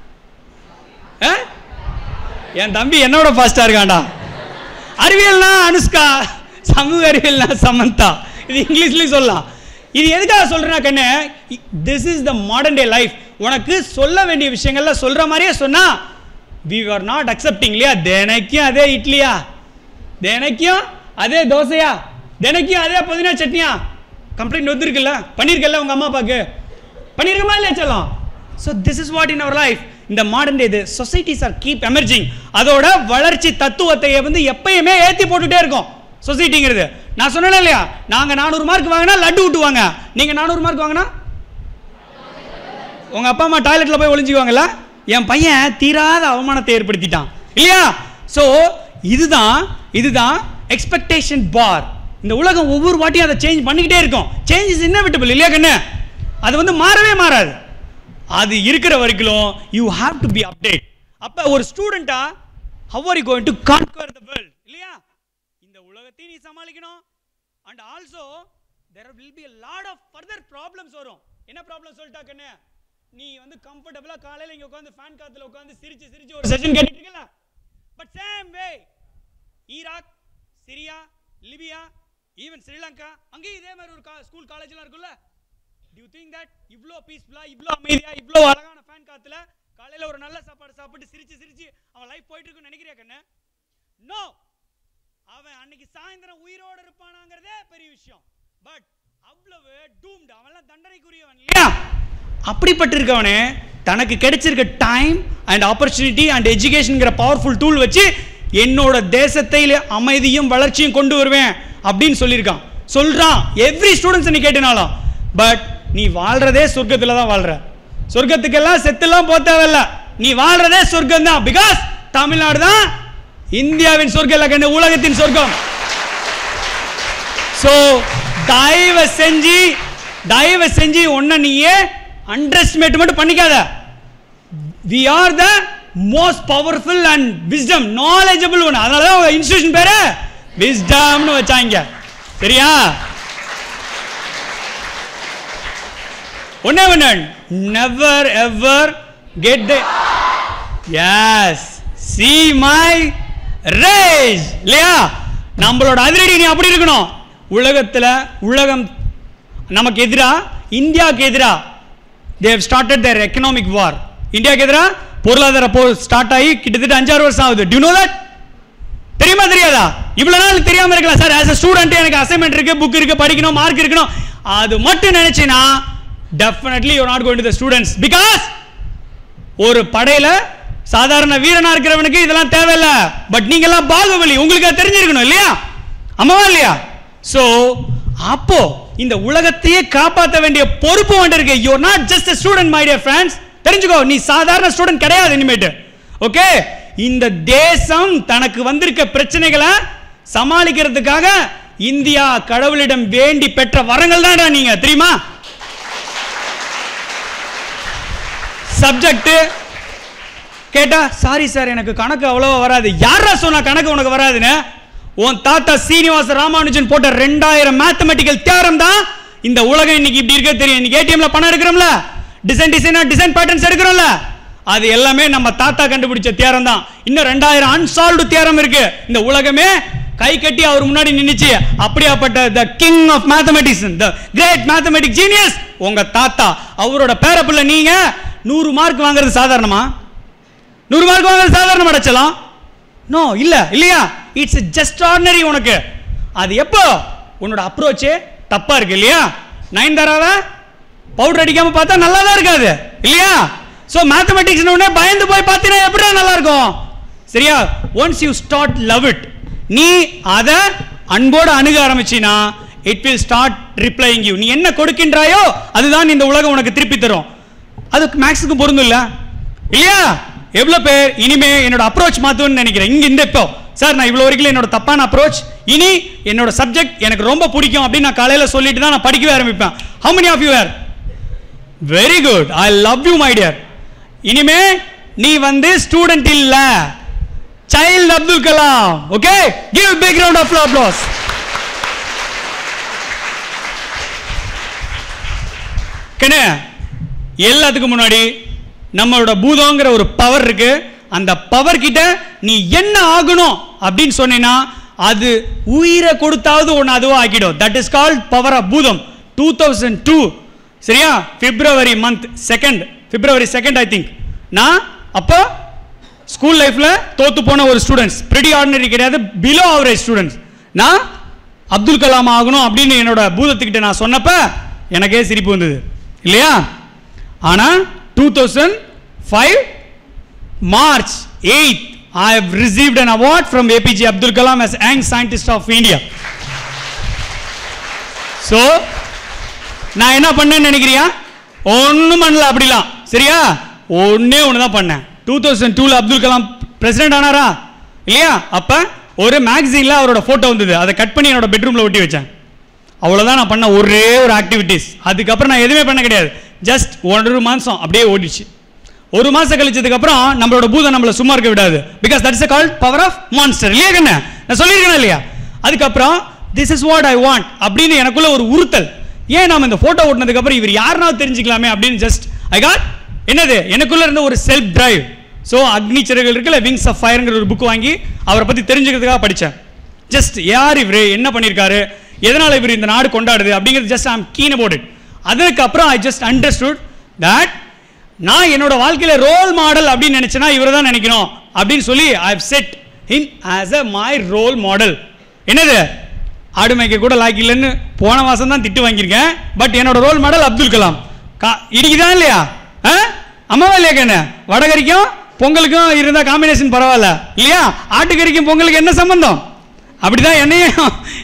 என் தம்பி என்னோட ஃபாஸ்டா இருக்காண்டா அறிவியல்னா அனுஷ்கா சமூக அறிவியல்னா சமந்தா இது இங்கிலீஷ்லயும் சொல்லலாம் இது எதுக்காக சொல்றேன்னா கண்ணு this is the modern day life உனக்கு சொல்ல வேண்டிய விஷயங்கள்ல சொல்ற மாதிரியே சொன்னா we were not accepting இல்லையா தினைக்கும் அதே இட்லியா தினைக்கும் அதே தோசையா தினைக்கும் அதே புதினா சட்னியா கம்ப்ளைண்ட் வந்துருக்குல்ல பண்ணிருக்கல உங்க அம்மா அப்பாக்கு பண்ணிருக்கமா இல்லையா செல்லம் so this is what in our life in the modern day the societies are keep emerging அதோட வளர்ச்சி தத்துவத்தை வந்து எப்பயுமே ஏத்தி போட்டுட்டே இருக்கும் சொசைட்டிங்கிறது நான் சொன்னேன் இல்லையா நாங்க 400 மார்க் வாங்கினா லட்டு விட்டுவாங்க நீங்க 400 மார்க் வாங்கினா உங்க அப்பா அம்மா டாய்லெட்ல போய் ஒளிஞ்சுக்குவாங்கல்ல என் பையன் தீராத அவமானத்தை ஏற்படுத்திட்டான் இல்லையா சோ இதுதான் எக்ஸ்பெக்டேஷன் பார் இந்த உலகம் ஒவ்வொரு வாட்டியும் அதை சேஞ்ச் பண்ணிக்கிட்டே இருக்கும் சேஞ்ச் இஸ் இன்னெவிட்டபிள் இல்லையா கண்ணு அது வந்து மாறவே மாறாது அது இருக்கிற வரைக்கும் you have to be update அப்ப ஒரு ஸ்டூடெண்டா how are you going to conquer the world இல்லையா இந்த உலகத்தை நீ சமாளிக்கணும் and also there will be a lot of further problems வரும் என்ன ப்ராப்ளம் சொல்லிட்டா கண்ணு நீ வந்து கம்ஃபர்ட்டபிளா காலையில இங்க உட்கார்ந்து ஃபேன் காத்துல உட்கார்ந்து சிரிச்சு ஒரு செஷன் கேட்டிட்டு இருக்கல but same way Iraq Syria Libya even Sri Lanka அங்க இதே மாதிரி ஒரு ஸ்கூல் காலேஜ்லாம் இருக்குல்ல do you think that இவ்ளோ பீஸ்ஃபுல்லா இவ்ளோ அமைதியா இவ்ளோ அழகான ஃபேன் காத்துல காலையில ஒரு நல்ல சாப்பாடு சாப்பிட்டு சிரிச்சு அவன் லைஃப் போயிட்டு இருக்குன்னு நினைக்கிறியா கண்ணு நோ அவன் அன்னைக்கு சாயந்தரம் உயிரோட இருப்பானாங்கிறதே பெரிய விஷயம் பட் அவ்வளவு டூம்ட் அவன்லாம் தண்டனைக்குரியவன் இல்லையா அப்படிப்பட்டிருக்கவனே தனக்கு கிடைச்சிருக்க டைம் அண்ட் ஆப்பர்ச்சுனிட்டி அண்ட் எஜுகேஷன்ங்கிற பவர்ஃபுல் டூல் வச்சு என்னோட தேசத்தை அமைதியும் வளர்ச்சியும் கொண்டு வருவேன் அப்படின்னு சொல்லியிருக்கான். சொல்றான் எவ்ரி ஸ்டூடெண்ட்ஸ் நீ கேட்டினாலும். பட் நீ வாழ்றதே சொர்க்கத்துல தான் வாழ்ற. சொர்க்கத்துக்கெல்லாம் செத்துலாம் போக தேவையில்ல. நீ வாழ்றதே சொர்க்கம் தான். பிகாஸ் தமிழ்நாடு தான் இந்தியாவின் சொர்க்கம் இல்ல கண்ணு, உலகத்தின் சொர்க்கம். சோ தயவு செஞ்சு ஒன்ன நீயே அண்டர்ஸ்டிமேட் மட்டும் பண்ணிக்காத. we are the most powerful and wisdom knowledgeable one. அதனால தான் இன்ஸ்டிடியூஷன் பேரு wisdomனு வச்சாங்க. சரியா? ஒண்ணே never ever get the yes see my rage இல்லையா? நம்மளோட அதிரடி நீ அப்படி இருக்கணும். உலகம் நமக்கு எதிரா, இந்தியாவுக்கு எதிரா they have started their economic war. இந்தியாவுக்கு எதிரா பொருளாதார போர் ஸ்டார்ட் ஆகி கிட்டத்தட்ட 5-6 வருஷம் ஆகுது. do you know that? தெரியுமா தெரியாதா? இவ்வளவு நாள் தெரியாம இருக்கலாம் சார். as a student எனக்கு அசைன்மெண்ட் இருக்கு, புக் இருக்கு, படிக்கணும், மார்க் இருக்கணும், அது மட்டும் நினைச்சேனா definitely you are not going to the students. because ஒரு படையில சாதாரண வீரனா இருக்கிறவனுக்கு இதெல்லாம் தேவையில்லை. பட் நீங்க எல்லாம் பாகுபலி, உங்களுக்கு தெரிஞ்சிருக்கணும் இல்லையா? அம்மாவா இல்லையா? சோ அப்போ இந்த உலகத்தையே காப்பாற்ற வேண்டிய பொறுப்பு வந்திருக்கு. you are not just a student my dear friends. தெரிஞ்சுக்கோ, நீ சாதாரண ஸ்டூடெண்ட் கிடையாது இனிமேட்டு. ஓகே? இந்த தேசம் தனக்கு வந்திருக்க பிரச்சனைகளை சமாளிக்கிறதுக்காக இந்தியா கடவுளிடம் வேண்டி பெற்ற வரங்கள் தான் நீங்க, தெரியுமா? சப்ஜெக்ட் கேட்டா சாரி சார் எனக்கு கணக்கு அவ்வளவா வராது. யாரா சொன்னா கணக்கு உனக்கு வராதுன்னு? உன் தாத்தா சீனிவாச ராமானுஜன் போட்ட 2000 மேத்தமெட்டிக்கல் தியரம் தான் இந்த உலகம் இன்னைக்கு இப்படி இருக்க தெரியும். இன்னைக்கு ஏடிஎம்ல பணம் எடுக்கிறோம்ல, டிசைன் பேட்டர்ன்ஸ் எடுக்கிறோம்ல, அது எல்லாமே நம்ம தாத்தா கண்டுபிடிச்ச தியரம் தான். இன்னும் 2000 அன்சால்வ்டு தியரம் இருக்கு. இந்த உலகமே கை கட்டி அவர் முன்னாடி நின்னுச்சு. அப்படியாப்பட்ட the king of mathematics, the great mathematics genius உங்க தாத்தா. அவரோட பேரப்புள்ள நீங்க 100 மார்க் வாங்குறது சாதாரணமா? 100 மார்க் வாங்குறது சாதாரணமா அடைச்சலாம்? நோ, இல்லையா? இட்ஸ் ஜஸ்ட் ஆர்டினரி உனக்கு. அது எப்போ உன்னோட அப்ரோச்சே தப்பா இருக்கு இல்லையா? நயன்தாராவை பவுடர் அடிக்காம பார்த்தா நல்லா தான் இருக்காது இல்லையா? சோ மேத்தமெட்டிக்ஸ் உடனே பயந்து போய் பார்த்தீங்கன்னா எப்படி நல்லா இருக்கும்? சரியா? Once you start love it, நீ அதை அன்போடு அணுக ஆரம்பிச்சினா it will start replying you. நீ என்ன கொடுக்கின்றாயோ அதுதான் இந்த உலகம் உனக்கு திருப்பி தரும். அதுக்கு மேக்ஸுக்கு பொருந்தும் இல்லையா? எவ்வளவு பேர் இனிமே என்னோட அப்ரோச் மாத்துவேன்னு நினைக்கிறேன். இங்க இந்த இப்போ சார் நான் இவ்வளவு வரைக்கும் என்னோட தப்பான அப்ரோச், இனி என்னோட சப்ஜெக்ட் எனக்கு ரொம்ப பிடிக்கும் அப்படின்னு நான் காலையில சொல்லிட்டு தான் நான் படிக்கவே ஆரம்பிப்பேன். how many of you are very good? I love you my dear. இனிமே நீ வந்து ஸ்டூடெண்ட் இல்ல, child Abdul Kalam. Okay, give big round of applause. கண்ணே, எல்லாத்துக்கும் முன்னாடி நம்மளோட பூதங்கிற ஒரு பவர் இருக்கு. அந்த பவர் கிட்ட நீ என்ன ஆகணும் அப்படின்னு சொன்னீங்கன்னா அது உயிரை கொடுத்தாவது ஒன்று அதுவா ஆக்கிடும். That is called power of பூதம். 2002 சரியா? பிப்ரவரி 2 ஐ திங்க். நான் அப்போ ஸ்கூல் லைஃப்ல தோத்து போன ஒரு ஸ்டூடெண்ட்ஸ், பிரிட்டி ஆர்டினரி கிடையாது, பிலோ ஆவரேஜ் ஸ்டூடெண்ட்ஸ். நான் அப்துல் கலாம் ஆகணும் அப்படின்னு என்னோட பூதத்துக்கிட்ட நான் சொன்னப்ப எனக்கே சிரிப்பு வந்தது இல்லையா? ஆனா 2005 March 8th I have received an award from APJ Abdul Kalam as Young Scientist of India. So நான் என்ன பண்ணேன்னு நினைக்கிறியா? ஒன்னும் பண்ணல அப்படிலாம். சரியா? ஒன்னே ஒன்று தான் பண்ணேன். 2002ல அப்துல் கலாம் பிரசிடென்ட் ஆனாரா இல்லையா? அப்ப ஒரு மேகசின்ல அவரோட போட்டோ வந்தது. அதை கட் பண்ணி என்னோட பெட்ரூம்ல ஒட்டி வச்சேன். அவ்வளவுதான் நான் பண்ண ஒரே ஒரு ஆக்டிவிட்டிஸ். அதுக்கப்புறம் நான் எதுவுமே பண்ண கிடையாது. ஜஸ்ட் 1 மாசம் அப்படியே ஓடிச்சு. 1 மாசம் கழிச்சதுக்கு அப்புறம் நம்மளோட பூதம் நம்மள சும்மா இருக்க விடாது. Because that's called power of monster இல்லையா? கண்ணே, நான் சொல்லியிருக்கேன் இல்லையா? அதுக்கப்புறம் this is what I want அப்படின்னு எனக்குள்ள ஒரு உறுத்தல். ஏன் நாம இந்த போட்டோ ஓட்டினதுக்கு அப்புறம் இவர் யாருனாவது தெரிஞ்சுக்கலாமே அப்படின்னு ஜஸ்ட் ஐ காட் என்னது எனக்குள்ள இருந்த ஒரு self drive. So Agni Siragugal இருக்குல்ல, விங்ஸ் ஆஃப் ஃபயர்ங்கிற ஒரு புக் வாங்கி அவரை பத்தி தெரிஞ்சுக்கிறதுக்காக படித்தேன். ஜஸ்ட் யார் இவர், என்ன பண்ணியிருக்காரு, எதனால இவர் இந்த நாடு கொண்டாடுது அப்படிங்கிறது just I am keen about it. அதுக்கப்புறம் ஐ ஜஸ்ட் அண்டர்ஸ்டுட் தட் நான் என்னோட வாழ்க்கையில ரோல் மாடல் அப்படின்னு நினைச்சேன்னா இவரை தான் நினைக்கணும் அப்படின்னு சொல்லி I have set him as a my role model. என்னது ஆடு மேய்க்க கூட லாய்க்கு இல்லைன்னு போன மாசம் தான் திட்டு வாங்கியிருக்கேன். பட் என்னோட ரோல் மாடல் அப்துல் கலாம். இடிக்குதான் இல்லையா? அம்மாவா இல்லையா? கண்ணு, வடகரிக்கும் பொங்கலுக்கும் இருந்தா காம்பினேஷன் பரவாயில்ல இல்லையா? ஆட்டுக்கறிக்கும் பொங்கலுக்கு என்ன சம்பந்தம்? அப்படிதான் என்னையும்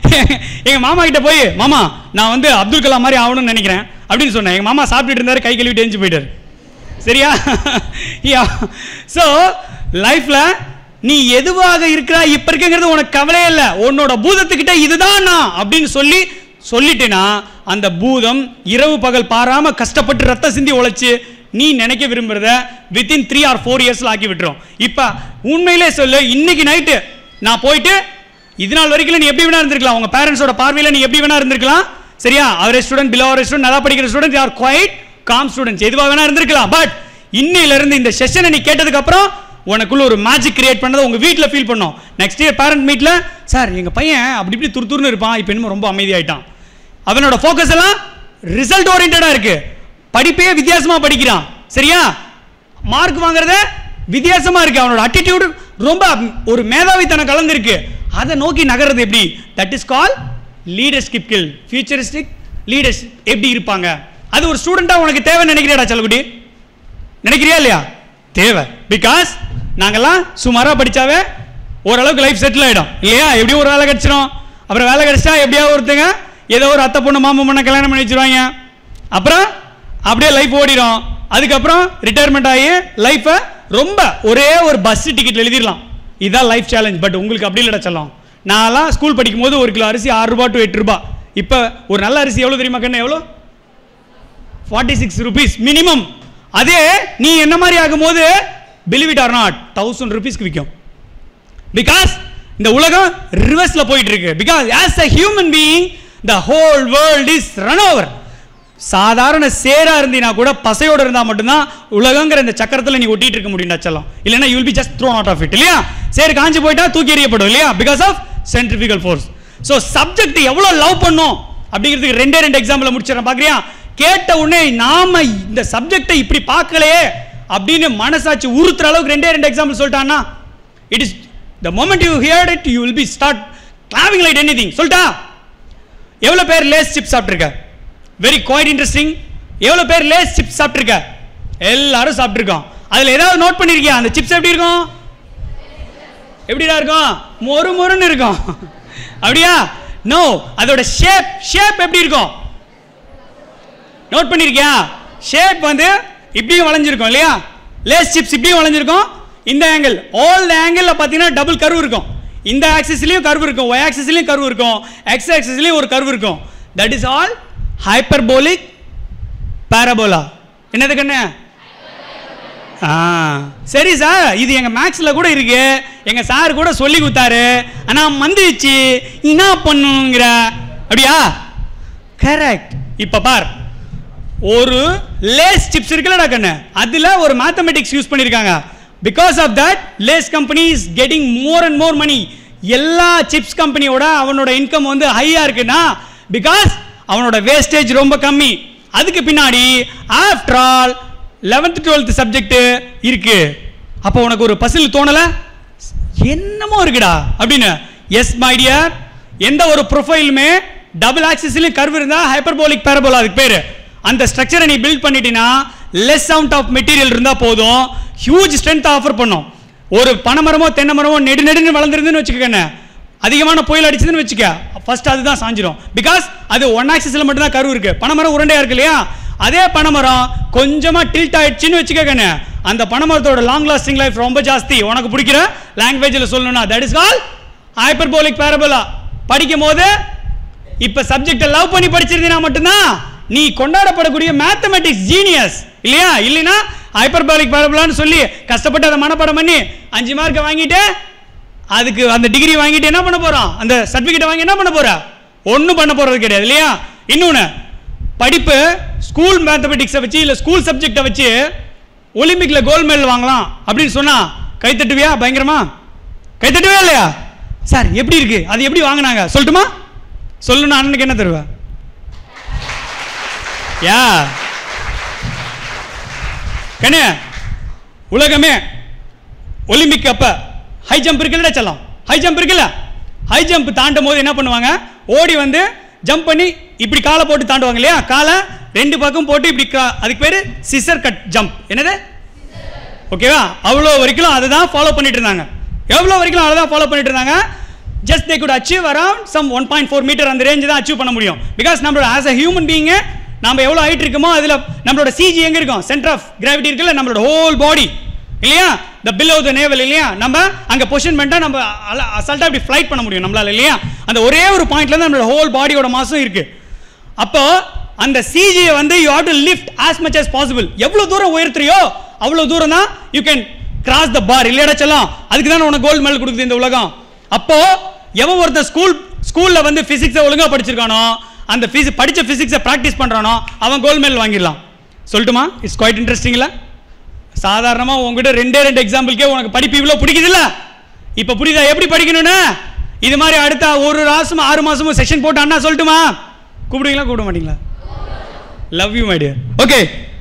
எங்க மாமா கிட்ட போய், மாமா நான் வந்து அப்துல் கலாம் மாதிரி ஆகணும்னு நினைக்கிறேன் அப்படின்னு சொன்னேன். எங்க மாமா சாப்பிட்டுட்டு இருந்தாரு, கை கழுவிட்டு எஞ்சி போயிட்டாரு. சரியா? ஸோ லைஃப்ல நீ எதுவாக இருக்கிறா இப்ப இருக்குங்கிறது உனக்கு கவலையே இல்லை. உன்னோட பூதத்துக்கிட்ட இதுதான் நான் அப்படின்னு சொல்லிட்டேன்னா அந்த பூதம் இரவு பகல் பாராம கஷ்டப்பட்டு ரத்த சிந்தி உழைச்சு நீ நினைக்க விரும்புறத வித்தின் 3 or 4 இயர்ஸ்ல ஆக்கி விட்டுரும். இப்ப உண்மையிலே சொல்லு, இன்னைக்கு நைட்டு நான் போயிட்டு இது நாள் வரைக்கும் நீ எப்படி வேணா இருந்திருக்கலாம், உங்க பேரண்ட்ஸோட பார்வையில நீ எப்படி வேணா இருந்திருக்கலாம். சரியா? Average student, below average student, நல்லா படிக்கிற student, or quite calm students, எதுவாக வேணா இருந்திருக்கலாம். பட் இன்னையில இருந்து இந்த செஷனை நீ கேட்டதுக்கு அப்புறம் உனக்குள்ள ஒரு மேஜிக் கிரியேட் பண்ணதை உங்க வீட்டில் ஃபீல் பண்ணோம். நெக்ஸ்ட் இயர் பேரண்ட் மீட்ல, சார் எங்க பையன் அப்படி இப்படி துருத்துருன்னு இருப்பான், இப்போ இன்னும் ரொம்ப அமைதியாயிட்டான், அவனோட ஃபோக்கஸ் எல்லாம் ரிசல்ட் ஓரியன்டா இருக்கு, படிப்பே வித்தியாசமா படிக்கிறான். சரியா? மார்க் வாங்குறத வித்தியாசமா இருக்கு, அவனோட அட்டிடியூட் ரொம்ப ஒரு மேதாவித்தனம் கலந்துருக்கு. அதை நோக்கி நகர்றது எப்படி? That is call leadership skill. Futuristic leaders எப்படி இருப்பாங்க, அது ஒரு ஸ்டூடெண்டா உனக்கு தேவை நினைக்கிறியாடா செல்லகுடி? நினைக்கிறியா இல்லையா? தேவை. பிகாஸ் நாங்கெல்லாம் சுமாரா படிச்சாவே ஓரளவுக்கு லைஃப் செட்டில் ஆயிடும் இல்லையா? எப்படியும் ஒரு வேலை கிடைச்சிடும். அப்புறம் வேலை கிடைச்சா எப்படியாவது ஒருத்தங்க ஏதோ ஒரு அத்தை பொண்ணு மாமா பொண்ணை கல்யாணம் பண்ணி வச்சிருவாங்க. அப்புறம் அப்படியே லைஃப் ஓடிடும். அதுக்கப்புறம் ரிட்டையர்மெண்ட் ஆகி லைஃபை ரொம்ப ஒரே ஒரு பஸ் டிக்கெட் எழுதிடலாம். இதுதான் லைஃப் சேலஞ்ச். பட் உங்களுக்கு அப்படி இல்லைடா செல்லம். நான்லாம் ஸ்கூல் படிக்கும் போது 1 கிலோ அரிசி 6 ரூபா to 8 ரூபா. இப்போ ஒரு நல்ல அரிசி எவ்வளோ தெரியுமா கண்ணு? எவ்வளோ? 46 rupees மினிமம். அதே நீ என்ன மாதிரி ஆகும்போது பிலீவ் இட் ஆர் நாட் 1000 rupeesக்கு விற்கும். பிகாஸ் இந்த உலகம் ரிவர்ஸ்ல போயிட்டு இருக்கு. Because as a human being the whole world is run over. சாதாரண சேரா இருந்தீனா கூட பசையோட இருந்தா மட்டும்தான் உலகங்கிற இந்த சக்கரத்தில் நீ ஒட்டிட்டு இருக்க முடியும் செல்லம். இல்லைன்னா you will be just thrown out of it இல்லையா? சேரு காஞ்சி போயிட்டா தூக்கி எறியப்படும் இல்லையா? Because of centrifugal force. So subject எவ்வளோ லவ் பண்ணும் அப்படிங்கிறதுக்கு 2 எக்ஸாம்பிள் முடிச்சிடறேன். பார்க்குறியா? கேட்ட உடனே நாம இந்த சப்ஜெக்டை இப்படி பார்க்கலையே அப்படின்னு மனசாட்சி உறுத்துற அளவுக்கு 2 எக்ஸாம்பிள் சொல்லிட்டான்னா, it is the moment you heard it you will be start glowing like anything. சொல்லிட்டா? எவ்வளோ பேர் லேஸ் சிப்ஸ் சாப்பிட்ருக்க? Very quite interesting. எவ்வளோ பேர் லேஸ் சிப்ஸ் சாப்பிட்ருக்க? எல்லாரும் சாப்பிட்ருக்கோம். அதில் ஏதாவது நோட் பண்ணிருக்கியா? அந்த சிப்ஸ் எப்படி இருக்கும்? எப்படிடா இருக்கும்? மொறு மொறுன்னு இருக்கும். அப்படியா? நோ, அதோட ஷேப் எப்படி இருக்கும்? நோட் பண்ணிருக்கியா? ஷேப் வந்து இப்படியும் வளைஞ்சிருக்கும் இல்லையா? லேஸ் சிப்ஸ் இப்படியும் வளைஞ்சிருக்கும். இந்த ஆங்கிள், ஆல் த ஆங்கிள் பார்த்தீங்கன்னா டபுள் கர்வ் இருக்கும். இந்த ஆக்சிஸ்லயும் கர்வ் இருக்கும், y ஆக்சிஸ்லயும் கர்வ் இருக்கும், x ஆக்சிஸ்லயும் ஒரு கர்வ் இருக்கும். That is all hyperbolic parabola. என்னது கண்ணு? சரி சார், இது எங்க மேக்ஸ்ல கூட இருக்கு, எங்க சார் கூட சொல்லி கொடுத்தாரு, ஆனா மந்திச்சு என்ன பண்ணுங்கிற. அப்படியா? கரெக்ட். இப்ப பார், ஒரு லேஸ் சிப்ஸ் இருக்குல்லடா கண்ணு, அதுல ஒரு மேத்தமெட்டிக்ஸ் யூஸ் பண்ணிருக்காங்க. Because of that Lay's company is getting more and more money. எல்லா சிப்ஸ் கம்பெனியோட அவனோட இன்கம் வந்து ஹையா இருக்குன்னா பிகாஸ் அவனோட வேஸ்டேஜ் ரொம்ப கம்மி. அதுக்கு பின்னாடி after all 11th 12th subject இருக்கு. அப்போ உனக்கு ஒரு பசில் தோணல? என்னமோ இருக்குடா அப்படின்னு. எஸ் மை டியர், எந்த ஒரு ப்ரொஃபைலுமே டபுள் ஆக்சிஸ்லயும் கர்வ் இருந்தா ஹைப்பர்போலிக் பாராபோலா அதுக்கு பேரு. அந்த ஸ்ட்ரக்சரை நீ பில்ட் பண்ணிட்டீனா லெஸ் அமௌண்ட் ஆஃப் மெட்டீரியல் இருந்தா போதும், ஹியூஜ் ஸ்ட்ரென்த் ஆஃபர் பண்ணும். ஒரு பனைமரமோ தென்னை மரமோ நெடுன்னு வளர்ந்துருந்துன்னு வச்சுக்கோங்க, அதிகமான புயல் அடிச்சதுன்னு வச்சுக்க, ஃபர்ஸ்ட் அதுதான் சாஞ்சிரும். பிகாஸ் அது 1 ஆக்சிஸ்ல மட்டும் தான் கர்வ் இருக்கு. பனைமரம் உருண்டையா இருக்கு இல்லையா? அதே பனைமரம் கொஞ்சமா டில்ட் ஆயிடுச்சுன்னு வச்சுக்கோங்க, அந்த பனைமரத்தோட லாங் லாஸ்டிங் லைஃப் ரொம்ப ஜாஸ்தி. உனக்கு பிடிக்கிற லாங்குவேஜில் சொல்லணும்னா that is call hyperbolic parabola. படிக்கும் போது இப்ப சப்ஜெக்டை லவ் பண்ணி படிச்சிருந்தீங்கன்னா மட்டும்தான் நீ கொண்டாடப்படக்கூடிய மேத்தமெட்டிக்ஸ் ஜீனியஸ் இல்லையா? இல்லைன்னா ஹைப்பர்போலிக் பாராபோலான்னு சொல்லி கஷ்டப்பட்டு அதை மனப்பாடம் பண்ணி 5 மார்க்கை வாங்கிட்டு அதுக்கு அந்த டிகிரி வாங்கிட்டு என்ன பண்ண போறோம்? அந்த சர்டிபிகேட் வாங்கி என்ன பண்ண போற? ஒன்றும் பண்ண போறது கிடையாது இல்லையா? இன்னொன்று, படிப்பு ஸ்கூல் மேத்தமெட்டிக்ஸை வச்சு இல்லை ஸ்கூல் சப்ஜெக்டை வச்சு ஒலிம்பிக்ல கோல்டு மெடல் வாங்கலாம் அப்படின்னு சொன்னா கைத்தட்டுவியா? பயங்கரமா கைத்தட்டுவியா இல்லையா? சார் எப்படி இருக்கு, அது எப்படி வாங்கினாங்க சொல்லட்டுமா? சொல்லணும். அண்ணனுக்கு என்ன தருவ? யா கண்ணு, உலகமே ஒலிம்பிக் அப்ப ஹை ஜம்ப் இருக்குல்ல செல்லம், ஹை ஜம்ப் இருக்குல்ல, ஹை ஜம்ப் தாண்டும் போது என்ன பண்ணுவாங்க? ஓடி வந்து ஜம்ப் பண்ணி இப்படி காலை போட்டு தாண்டுவாங்க இல்லையா? காலை 2 பக்கம் போட்டு இப்படி, அதுக்கு பேரு சிசர் கட் ஜம்ப். என்னது? ஓகேவா? அவ்வளோ வரைக்கும் அதுதான் ஃபாலோ பண்ணிட்டு இருந்தாங்க. எவ்வளோ வரைக்கும் அதுதான் ஃபாலோ பண்ணிட்டு இருந்தாங்க. just they could achieve around some 1.4 meter அந்த ரேஞ்ச் தான் அச்சீவ் பண்ண முடியும். பிகாஸ் நம்மளோட ஆஸ் அ ஹியூமன் பீயிங் நம்ம எவ்வளோ ஹைட் இருக்குமோ அதில் நம்மளோட சிஜி எங்கே இருக்கும், சென்டர் ஆஃப் கிராவிட்டி இருக்குல்ல, நம்மளோட ஹோல் பாடி இல்லையா, த பிலோ த நேவல் இல்லையா, நம்ம அங்கே பொசிஷன் பண்ணிட்டா நம்ம அசால்ட்டாக இப்படி ஃப்ளைட் பண்ண முடியும் நம்மளால இல்லையா. அந்த ஒரே ஒரு பாயிண்ட்ல தான் நம்மளோட ஹோல் பாடியோட மாஸும் இருக்கு. அப்போ அந்த சிஜியை வந்து you have to lift as much as possible. எவ்வளோ தூரம் உயர்த்துறியோ அவ்வளோ தூரம் தான் you can cross the bar இல்லையடா செல்லம். அதுக்கு தான் உனக்கு கோல்டு மெடல் கொடுக்குது இந்த உலகம். அப்போ எவன் ஒருத்தர் ஸ்கூல்ல வந்து பிசிக்ஸை ஒழுங்கா படிச்சிருக்கானோ, அந்த படிச்ச பிசிக்ஸை பிராக்டிஸ் பண்றானோ, அவன் கோல்டு மெடல் வாங்கிடலாம். சொல்லட்டுமா? இட்ஸ் குவைட் இன்ட்ரெஸ்டிங்ல. சாதாரணமாக உங்ககிட்ட ரெண்டே எக்ஸாம்பிளுக்கே உனக்கு படிப்பு இவ்வளோ பிடிக்குது இல்லை? இப்போ புரியுதா எப்படி படிக்கணும்னு? இது மாதிரி அடுத்த ஒரு மாசமும் 6 மாசமும் செஷன் போட்டு அண்ணா சொல்லட்டுமா? கூப்பிடுவீங்களா கூப்பிட மாட்டீங்களா? Love you my dear. Okay,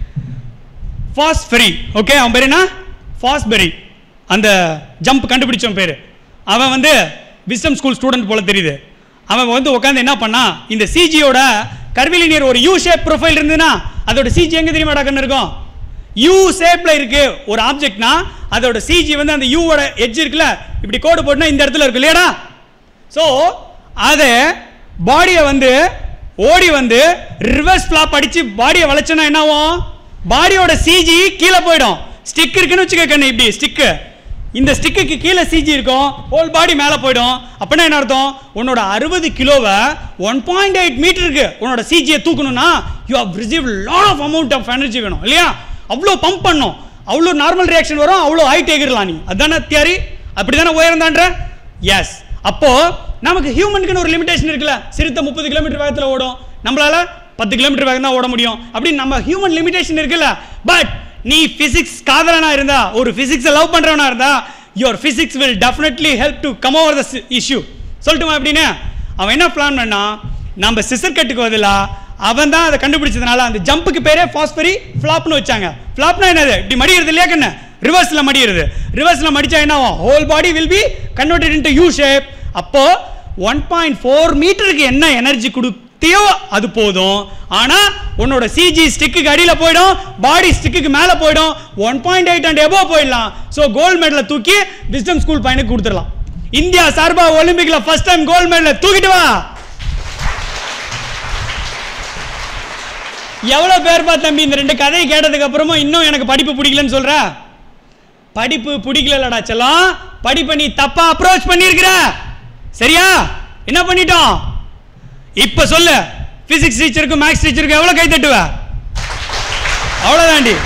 Fosbury. Okay, அவன் பேர் என்ன? ஃபாஸ்பெரி. அந்த ஜம்ப் கண்டுபிடிச்சவன் பேர். அவன் வந்து விஸ்டம் ஸ்கூல் ஸ்டூடெண்ட் போல தெரியுது. அவன் வந்து உட்காந்து என்ன பண்ணா, இந்த சிஜியோட கர்விலினியர் ஒரு யூ ஷேப் ப்ரொஃபைல் இருந்ததுன்னா அதோட சிஜி எங்க தெரியுமா கண்ணு இருக்கும்? யூ ஷேப்ல இருக்கு ஒரு ஆப்ஜெக்ட்னா அதோட சிஜி வந்து அந்த யூவோட எட்ஜ் இருக்குல்ல, இப்படி கோடு போட்டுனா இந்த இடத்துல இருக்கு இல்லையாடா. ஸோ அதை பாடியை வந்து ஓடி வந்து ரிவர்ஸ் ஃபிளாப் அடிச்சு பாடியை வளைச்சோன்னா என்ன ஆகும்? பாடியோட சிஜி கீழே போயிடும். ஸ்டிக் இருக்குன்னு வச்சுக்க கண்ணு, இப்படி ஸ்டிக்கு, இந்த ஸ்டிக்கு கீழே சிஜி இருக்கும், ஹோல் பாடி மேலே போயிடும். அப்படின்னா என்ன அர்த்தம்? உன்னோட 60 கிலோவை 1.8 மீட்டருக்கு உன்னோட சிஜியை தூக்கணும்னா you have receive lot of amount of energy வேணும் இல்லையா? அவ்வளோ பம்ப் பண்ணும், அவ்வளோ நார்மல் ரியாக்ஷன் வரும், அவ்வளோ ஹைட் எகிரலாம். நீ அதான தியரி? அப்படி தானே உயர்ந்தான்ற? எஸ். அப்போ நமக்கு ஹியூமனுக்குன்னு ஒரு லிமிடேஷன் இருக்குல்ல. சிறுத்தை 30 கிலோமீட்டர் வேகத்தில் ஓடும், நம்மளால 10 கிலோமீட்டர் வேகம் தான் ஓட முடியும். அப்படி நம்ம ஹியூமன் லிமிடேஷன் இருக்குல்ல. பட் நீ பிசிக்ஸ் காதலனா இருந்தா, ஒரு பிசிக்ஸை லவ் பண்றவனா இருந்தா, your physics will definitely help to come over the issue. சொல்லட்டுமா எப்படின்னு? அவன் என்ன பிளான் பண்ணா, நம்ம சிசர் கட்டுக்கு பதிலா அவன் தான் அதை கண்டுபிடிச்சதுனால அந்த ஜம்புக்கு பேரே ஃபாஸ்பெரி ஃபிளாப்னு வச்சாங்க. ஃபிளாப்னா என்னது? இப்படி மடிகிறது இல்லையா கண்ணு, ரிவர்ஸ்ல மடிகிறது. ரிவர்ஸ்ல மடிச்சா என்ன ஆகும்? Whole body will be converted into U shape. அப்போ 1.4 மீட்டருக்கு என்ன எனர்ஜி கொடுத்தியோ அது போதும். ஆனா உன்னோட சிஜி ஸ்டிக்கு அடியில போயிடும், பாடி ஸ்டிக்கு மேல போயிடும், 1.8 அண்ட் எபோவ் போயிடலாம். சோ கோல்ட் மெடலை தூக்கி விஸ்டம் ஸ்கூல் பையனுக்கு கொடுத்துடலாம். இந்தியா சார்பா ஒலிம்பிக்ல ஃபர்ஸ்ட் டைம் கோல்ட் மெடலை தூக்கிட்டு வா. எவ்வளவு பேர் பா தம்பி இந்த 2 கதையை கேட்டதுக்கு அப்புறமா இன்னும் எனக்கு படிப்பு பிடிக்கலன்னு சொல்ற? படிப்பு பிடிக்கலடா செல்லம், படிப்பை நீ தப்பா அப்ரோச் பண்ணிருக்கிற. சரியா? என்ன பண்ணிட்டோம்? இப்ப சொல்லு, பிசிக்ஸ் டீச்சருக்கு மேக்ஸ் டீச்சருக்கு எவ்வளவு கை தட்டுவ? அவ்வளவுதாண்டி.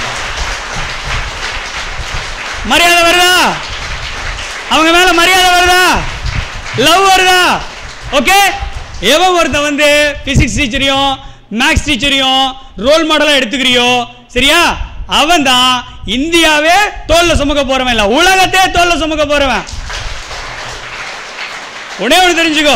மரியாதை வருதா? அவங்க மேல மரியாதை வருதா? லவ் வருதா? ஓகே, எவன் ஒருத்த வந்து பிசிக்ஸ் டீச்சரையும் மேக்ஸ் டீச்சரையும் ரோல் மாடலா எடுத்துக்கிறியோ, சரியா, அவன் தான் இந்தியாவே தோல்ல சுமக்க போறவன், இல்ல உலகத்தையே தோல்ல சுமக்க போறவன். ஒண்ணே ஒன்று தெரிஞ்சுக்கோ,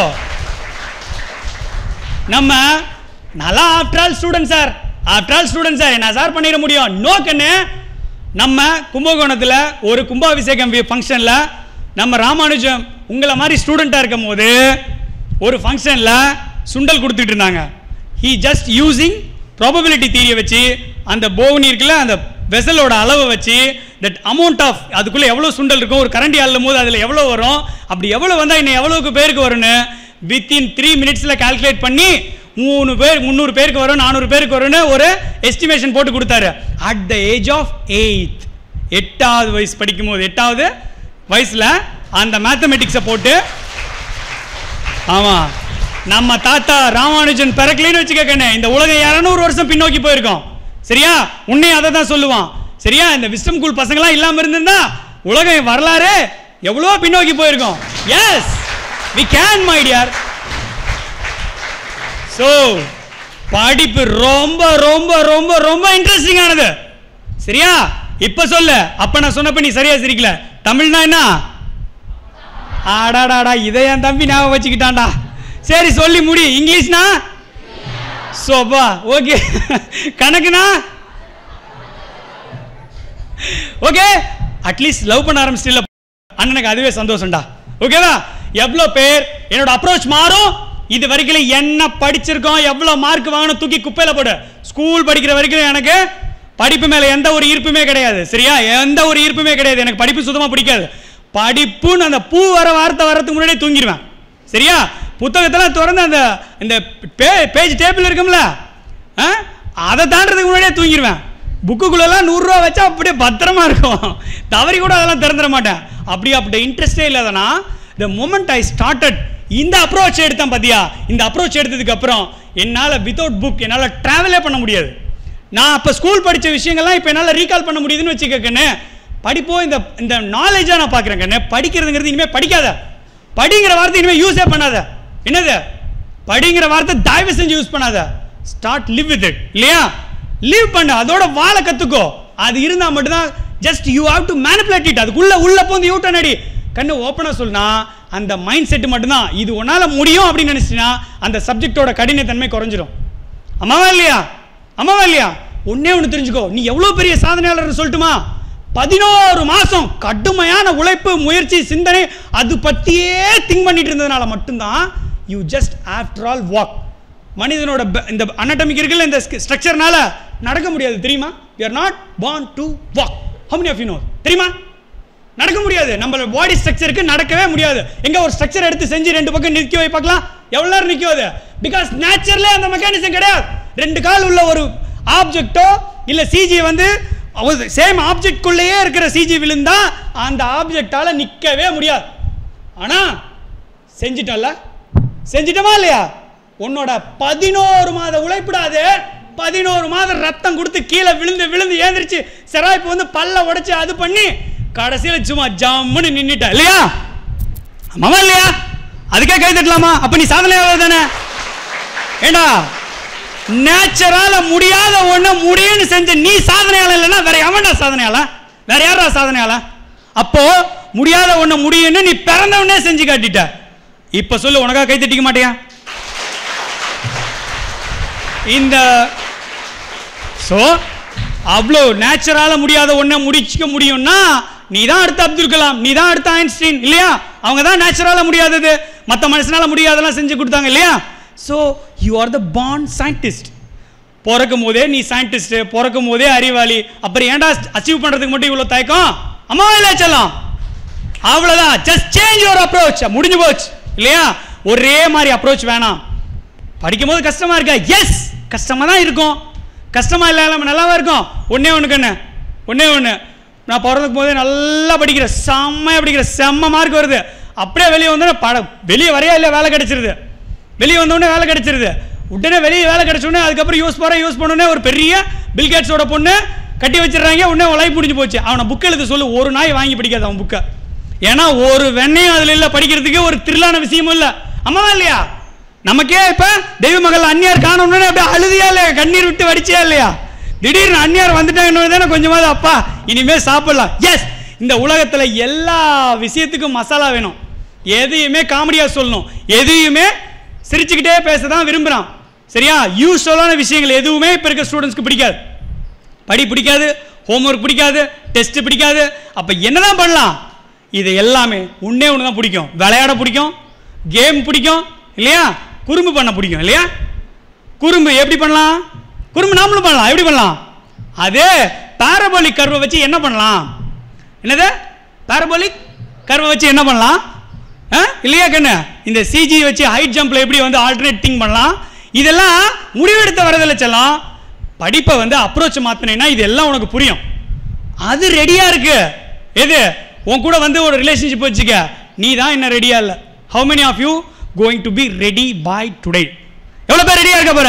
நம்ம நல்லா after all student sir, after all student sir என்ன சார் பண்ணிட முடியும்? நோ கண்ணு. நம்ம கும்பகோணத்தில் ஒரு கும்பாபிஷேகம் ஃபங்க்ஷனில் நம்ம ராமானுஜம் உங்களை மாதிரி ஸ்டூடெண்ட்டாக இருக்கும் போது ஒரு ஃபங்க்ஷனில் சுண்டல் கொடுத்துட்டு இருந்தாங்க. ஹீ ஜஸ்ட் யூசிங் ப்ராபபிலிட்டி தியரியை வச்சு அந்த போவனி இருக்குல்ல, அந்த வெசலோட அளவை வச்சு தட் அமௌண்ட் ஆஃப் அதுக்குள்ளே எவ்வளோ சுண்டல் இருக்கும், ஒரு கரண்டி அள்ளும் போது அதில் எவ்வளோ வரும், அப்படி எவ்வளோ வந்தால் இன்னும் எவ்வளோக்கு பேருக்கு வரும்னு வித்தின் 3 மினிட்ஸில் கால்குலேட் பண்ணி 3 பேர் 300 பேருக்கு வரும், 400 பேருக்கு வரும்னு ஒரு எஸ்டிமேஷன் போட்டு கொடுத்தாரு. அட் த ஏஜ் ஆஃப் 8வது வயசு படிக்கும் போது, 8வது வயசில் அந்த மேத்தமெட்டிக்ஸை போட்டு, ஆமாம் நம்ம தாத்தா ராமானுஜன் பிறக்கலைன்னு வச்சுக்கண்ணே, இந்த உலகம் 200 வருஷம் பின்னோக்கி போயிருக்கோம். சரியா? உன்னையும் அதை தான் சொல்லுவான். சரியா? இந்த விஸ்டம் ஸ்கூல் பசங்களாம் இல்லாமல் இருந்திருந்தா உலகம் வரலாறு எவ்வளோ பின்னோக்கி போயிருக்கோம். Yes, we can my dear. So படிப்பு ரொம்ப ரொம்ப ரொம்ப ரொம்ப இன்ட்ரெஸ்டிங் ஆனது. சரியா? இப்ப சொல்லு, அப்ப நான் சொன்னப்ப நீ சரியா சிரிக்கல. தமிழ்னா என்ன? ஆடாடாடா, இதை என் தம்பி ஞாபகம் வச்சுக்கிட்டான்டா. சரி சொல்லி முடி. இங்கிலீஷ்னா சோபா. ஓகே. கணக்குனா ஓகே. அட்லீஸ்ட் லவ் பண்ண ஆரம்பிச்சிட்டல அண்ணனுக்கு, அதுவே சந்தோஷம்டா. ஓகேவா? எவ்வளோ பேர் என்னோட அப்ரோச் மாறும். இது வரைக்கும் என்ன படிச்சிருக்கோம், எவ்வளோ மார்க் வாங்கணும் தூக்கி குப்பையில போடு. ஸ்கூல் படிக்கிற வரைக்கும் எனக்கு படிப்பு மேல எந்த ஒரு ஈர்ப்புமே கிடையாது. சரியா? எந்த ஒரு ஈர்ப்புமே கிடையாது. எனக்கு படிப்பு சுத்தமா பிடிக்காது. படிப்புன்னு அந்த பூ வர வார்த்தை வரதுக்கு முன்னாடியே தூங்கிடுவேன். சரியா? புத்தகத்தெல்லாம் திறந்து அந்த இந்த பேஜ் டேபிள் இருக்கும்ல, அதை தாண்டதுக்கு முன்னாடியே தூங்கிடுவேன். புக்குக்குள்ளெல்லாம் 100 ரூபா வச்சா அப்படியே பத்திரமா இருக்கும், தவறி கூட அதெல்லாம் திறந்துட மாட்டேன். அப்படி இன்ட்ரெஸ்டே இல்லாதனா the moment I started இந்த அப்ரோச் எடுத்தேன் பாத்தியா, இந்த அப்ரோச் எடுத்ததுக்கு அப்புறம் என்னால் வித்தவுட் புக் என்னால் ட்ராவலே பண்ண முடியாது. நான் அப்போ ஸ்கூல் படித்த விஷயங்கள்லாம் இப்போ என்னால் ரீகால் பண்ண முடியுதுன்னு வச்சுக்கண்ணே. படிப்போ இந்த நாலேஜாக நான் பார்க்குறேன் கண்ணே. படிக்கிறதுங்கிறது இனிமேல் படிக்காத, படிங்கிற வார்த்தை இனிமேல் யூஸே பண்ணாத. என்னது படிங்கிற வார்த்தை தயவு செஞ்சு யூஸ் பண்ணாத. ஸ்டார்ட் லிவ் வித் இட், இல்லையா? லிவ் பண்ண, அதோட வாழ கற்றுக்கோ. அது இருந்தால் மட்டும்தான். Just you have to manipulate it. அதுக்குள்ளே போந்து யூட்டன் அடி. கண்ணு ஓப்பனாக சொல்லுனா அந்த மைண்ட் செட்டு மட்டும்தான். இது உன்னால் முடியும் அப்படின்னு நினச்சின்னா அந்த சப்ஜெக்டோட கடினத்தன்மை குறைஞ்சிரும். அம்மாவா இல்லையா? அம்மாவா இல்லையா? ஒன்னே ஒன்று தெரிஞ்சுக்கோ, நீ எவ்வளோ பெரிய சாதனையாளர் சொல்லட்டுமா? 11 மாதம் கடுமையான உழைப்பு, முயற்சி, சிந்தனை, அது பற்றியே திங்க் பண்ணிட்டு இருந்ததுனால மட்டும்தான் you just after all walk. மனிதனோட இந்த அனாட்டமிக் இருக்குல்ல, இந்த ஸ்ட்ரக்சர்னால நடக்க முடியாது, தெரியுமா? You are not born to walk. how many of you know? தெரியுமா? நடக்க முடியாது. நம்மளோட பாடி ஸ்ட்ரக்சருக்கு நடக்கவே முடியாது. எங்க ஒரு ஸ்ட்ரக்சர் எடுத்து செஞ்சு 2 பக்கம் நிற்க வை பார்க்கலாம், எவ்வளோ நேரம் நிற்காது? பிகாஸ் நேச்சர்ல அந்த மெக்கானிசம் கிடையாது. 2 கால் உள்ள ஒரு ஆப்ஜெக்டோ இல்லை சிஜி வந்து சேம் ஆப்ஜெக்ட்குள்ளேயே இருக்கிற சிஜி விழுந்தா அந்த ஆப்ஜெக்டால நிற்கவே முடியாது. ஆனா செஞ்சிட்டோமா இல்லையா? உன்னோட 11 மாத உழைப்பிடாது, 11 மாதம் ரத்தம் கொடுத்து கீழே விழுந்து விழுந்து ஏந்திரிச்சு செராய்ப்பு வந்து பல்ல உடைச்சு அது பண்ணி கடைசியில் சும்மா ஜம்முன்னு நின்னுட்ட, இல்லையா? ஆமாவா இல்லையா? அதுக்கே கை தட்டலாமா? அப்ப நீ சாதனையாளர் தானே? ஏண்டா, நேச்சரால முடியாத ஒண்ணு முடியும்னு செஞ்ச நீ சாதனையாளர் இல்லைன்னா வேற எவன்டா சாதனையாளர்? வேற யாரா சாதனையாளர்? அப்போ முடியாத ஒண்ணு முடியும்னு நீ பிறந்தவனே செஞ்சு காட்டிட்ட. இப்ப சொல்லு, உனக்கா கை தட்டிக்க மாட்டியா? இந்த அவ்வளோ நேச்சரால முடியாத ஒன்றை முடிச்சுக்க முடியும்னா நீ தான் அடுத்த அப்துல் கலாம், நீ தான் அடுத்த ஐன்ஸ்டீன், இல்லையா? அவங்க தான் நேச்சரால முடியாதது, மற்ற மனுஷனால முடியாதெல்லாம் செஞ்சு கொடுத்தாங்க, இல்லையா? So you are the born scientist. பிறக்கும் போதே நீ சயின்டிஸ்ட், பிறக்கும் போதே அறிவாளி. அப்புறம் ஏன்டா அச்சீவ் பண்றதுக்கு மட்டும் இவ்வளோ தயக்கம்? அம்மாவே இல்லை செல்லாம், அவ்வளோதான். ஜஸ்ட் சேஞ்ச் யுவர் அப்ரோச், முடிஞ்சு போச்சு, இல்லையா? ஒரே மாதிரி அப்ரோச் வேணாம். படிக்கும் போது கஷ்டமா இருக்கா? எஸ், கஷ்டமா தான் இருக்கும். கஷ்டமா இல்லாம நல்லாவா இருக்கும்? ஒன்னே ஒன்று நான் பிறந்தக்கும் போதே நல்லா படிக்கிறேன், செம்மையா படிக்கிறேன், செம்ம மார்க் வருது. அப்படியே வெளியே வந்தோடனே வெளியே வரையா இல்லை, வேலை கிடைச்சிருது. வெளியே வந்தோடனே வேலை கிடைச்சிருது. உடனே வெளியே வேலை கிடைச்சோடனே அதுக்கப்புறம் யூஸ் பண்ணோடனே ஒரு பெரிய பில்கேட்ஸோட பொண்ணு கட்டி வச்சிடறாங்க. உடனே லைஃப் முடிஞ்சு போச்சு. அவனை புக் எழுத சொல்லு, ஒரு நாய் வாங்கி படிக்காது அவன் புக்கை. ஏன்னா ஒரு வெண்ணையும் அதில் இல்லை, படிக்கிறதுக்கு ஒரு திரிலான விஷயமும் இல்லை. அம்மாவா இல்லையா? நமக்கே இப்ப தெய்வ மகள் அந்நியார் காணணும்னு அப்படியே அழுதியா இல்லையா? கண்ணீர் விட்டு வடிச்சியா இல்லையா? திடீர்னு அந்நியார் வந்துட்டாங்கன்னு கொஞ்சமாவது அப்பா இனிமே சாப்பிடலாம். எஸ், இந்த உலகத்துல எல்லா விஷயத்துக்கும் மசாலா வேணும். எதையுமே காமெடியா சொல்லணும், எதையுமே சிரிச்சுக்கிட்டே பேசதான் விரும்புறான், சரியா? யூஸ்வலான விஷயங்கள் எதுவுமே இப்ப இருக்க ஸ்டூடெண்ட்ஸ்க்கு பிடிக்காது. படி பிடிக்காது, ஹோம்ஒர்க் பிடிக்காது, டெஸ்ட் பிடிக்காது. அப்ப என்னதான் பண்ணலாம்? இது எல்லாமே ஒண்ணே ஒன்று தான் பிடிக்கும். விளையாட பிடிக்கும், கேம் பிடிக்கும், இல்லையா? குறும்பு பண்ண பிடிக்கும், இல்லையா? குறும்பு எப்படி பண்ணலாம்? குறும்பு நாமளும் பண்ணலாம். எப்படி பண்ணலாம்? அதே பாரபோலிக் கர்வை வச்சு என்ன பண்ணலாம்? என்னது பாரபோலிக் கர்வை வச்சு என்ன பண்ணலாம்? இல்லையா கண்ணு? இந்த சிஜி வச்சு ஹைட் ஜம்ப்ல எப்படி வந்து ஆல்டர்னேட் திங்க் பண்ணலாம்? இதெல்லாம் முடிவெடுத்த வரதில்லை செல்லாம். படிப்பை வந்து அப்ரோச் மாத்தினேன்னா இது எல்லாம் உனக்கு புரியும். அது ரெடியா இருக்கு. எது உன் கூட வந்து ஒரு ரிலேஷன்ஷிப் வச்சுக்க, நீ தான் என்ன ரெடியா இல்லை. How many of you going to be ready by today? எவ்வளவு பேர் ரெடியா இருக்க போற?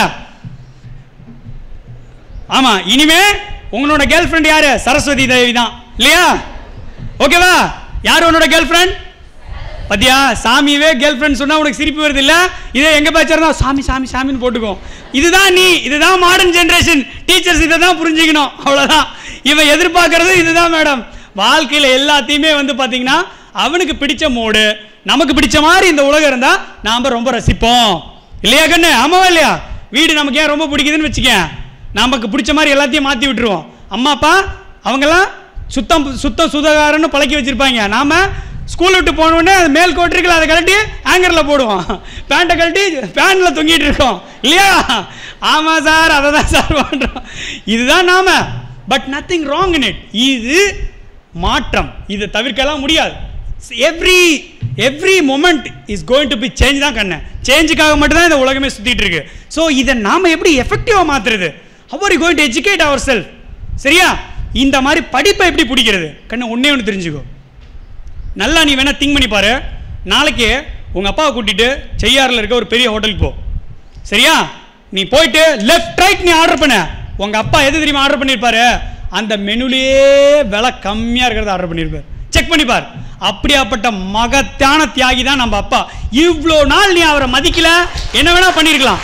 ஆமா, இனிமே உங்களோட கேர்ள் ஃப்ரெண்ட் யாரு? சரஸ்வதி தேவி தான், இல்லையா? ஓகேவா? யார் உன்னோட கேர்ள் ஃப்ரெண்ட்? பத்தியா, சாமியவே கேர்ள் ஃப்ரெண்ட் சொன்னா உனக்கு சிரிப்பு வருது இல்ல? இதே எங்க பேச்சா இருந்தா சாமி சாமி சாமின்னு போட்டுக்கோ. இதுதான் நீ, இதுதான் மாடர்ன் ஜெனரேஷன். டீச்சர்ஸ் இதை தான் புரிஞ்சுக்கணும், அவ்வளவுதான். இவன் எதிர்பார்க்கறது இதுதான் மேடம். வாழ்க்கையில எல்லாத்தையுமே வந்து பாத்தீங்கன்னா அவனுக்கு பிடிச்ச மோடு, நமக்கு பிடிச்ச மாதிரி இந்த உலகம் இருந்தா நாம ரொம்ப ரசிப்போம், இல்லையா கண்ணு? ஆமாவா இல்லையா? வீடு நமக்கு ஏன் ரொம்ப பிடிக்குதுன்னு வச்சுக்க, நமக்கு பிடிச்ச மாதிரி எல்லாத்தையும் மாத்தி விட்டுருவோம். அம்மா அப்பா அவங்கெல்லாம் சுத்தம் சுதகாரன்னு பழக்கி வச்சிருப்பாங்க. நாம ஸ்கூல் விட்டு போனோடனே அது மேல் கோட் இருக்குல்ல, அதை கழட்டி ஹேங்கரில் போடுவோம், பேண்ட்டை கழட்டி பேண்டில் தொங்கிட்டு இருக்கோம், இல்லையா? ஆமாம் சார், அதை தான் சார் பண்ணுறோம். இதுதான் நாம. But nothing wrong in it. இது மாற்றம், இதை தவிர்க்கலாம் முடியாது. Every every moment is going to be change தான் கண்ணு. சேஞ்சுக்காக மட்டும்தான் இந்த உலகமே சுற்றிட்டு இருக்கு. ஸோ இதை நாம் எப்படி எஃபெக்டிவாக மாற்றுறது? How are you going to educate our self? சரியா? இந்த மாதிரி படிப்பை எப்படி பிடிக்கிறது கண்ணு? ஒன்றே ஒன்று தெரிஞ்சுக்கோ. நல்லா நீ வேணால் திங்க் பண்ணி பாரு. நாளைக்கு உங்கள் அப்பாவை கூட்டிகிட்டு செய்யாறில் இருக்க ஒரு பெரிய ஹோட்டலுக்கு போ. சரியா? நீ போயிட்டு லெஃப்ட் ரைட் நீ ஆர்டர் பண்ண. உங்கள் அப்பா எது தெரியுமா ஆர்டர் பண்ணியிருப்பாரு? அந்த மெனுலேயே விலை கம்மியாக இருக்கிறத ஆர்டர் பண்ணியிருப்பார். செக் பண்ணிப்பார். அப்படியாப்பட்ட மகத்தான தியாகி தான் நம்ம அப்பா. இவ்வளோ நாள் நீ அவரை மதிக்கல, என்ன வேணா பண்ணியிருக்கலாம்.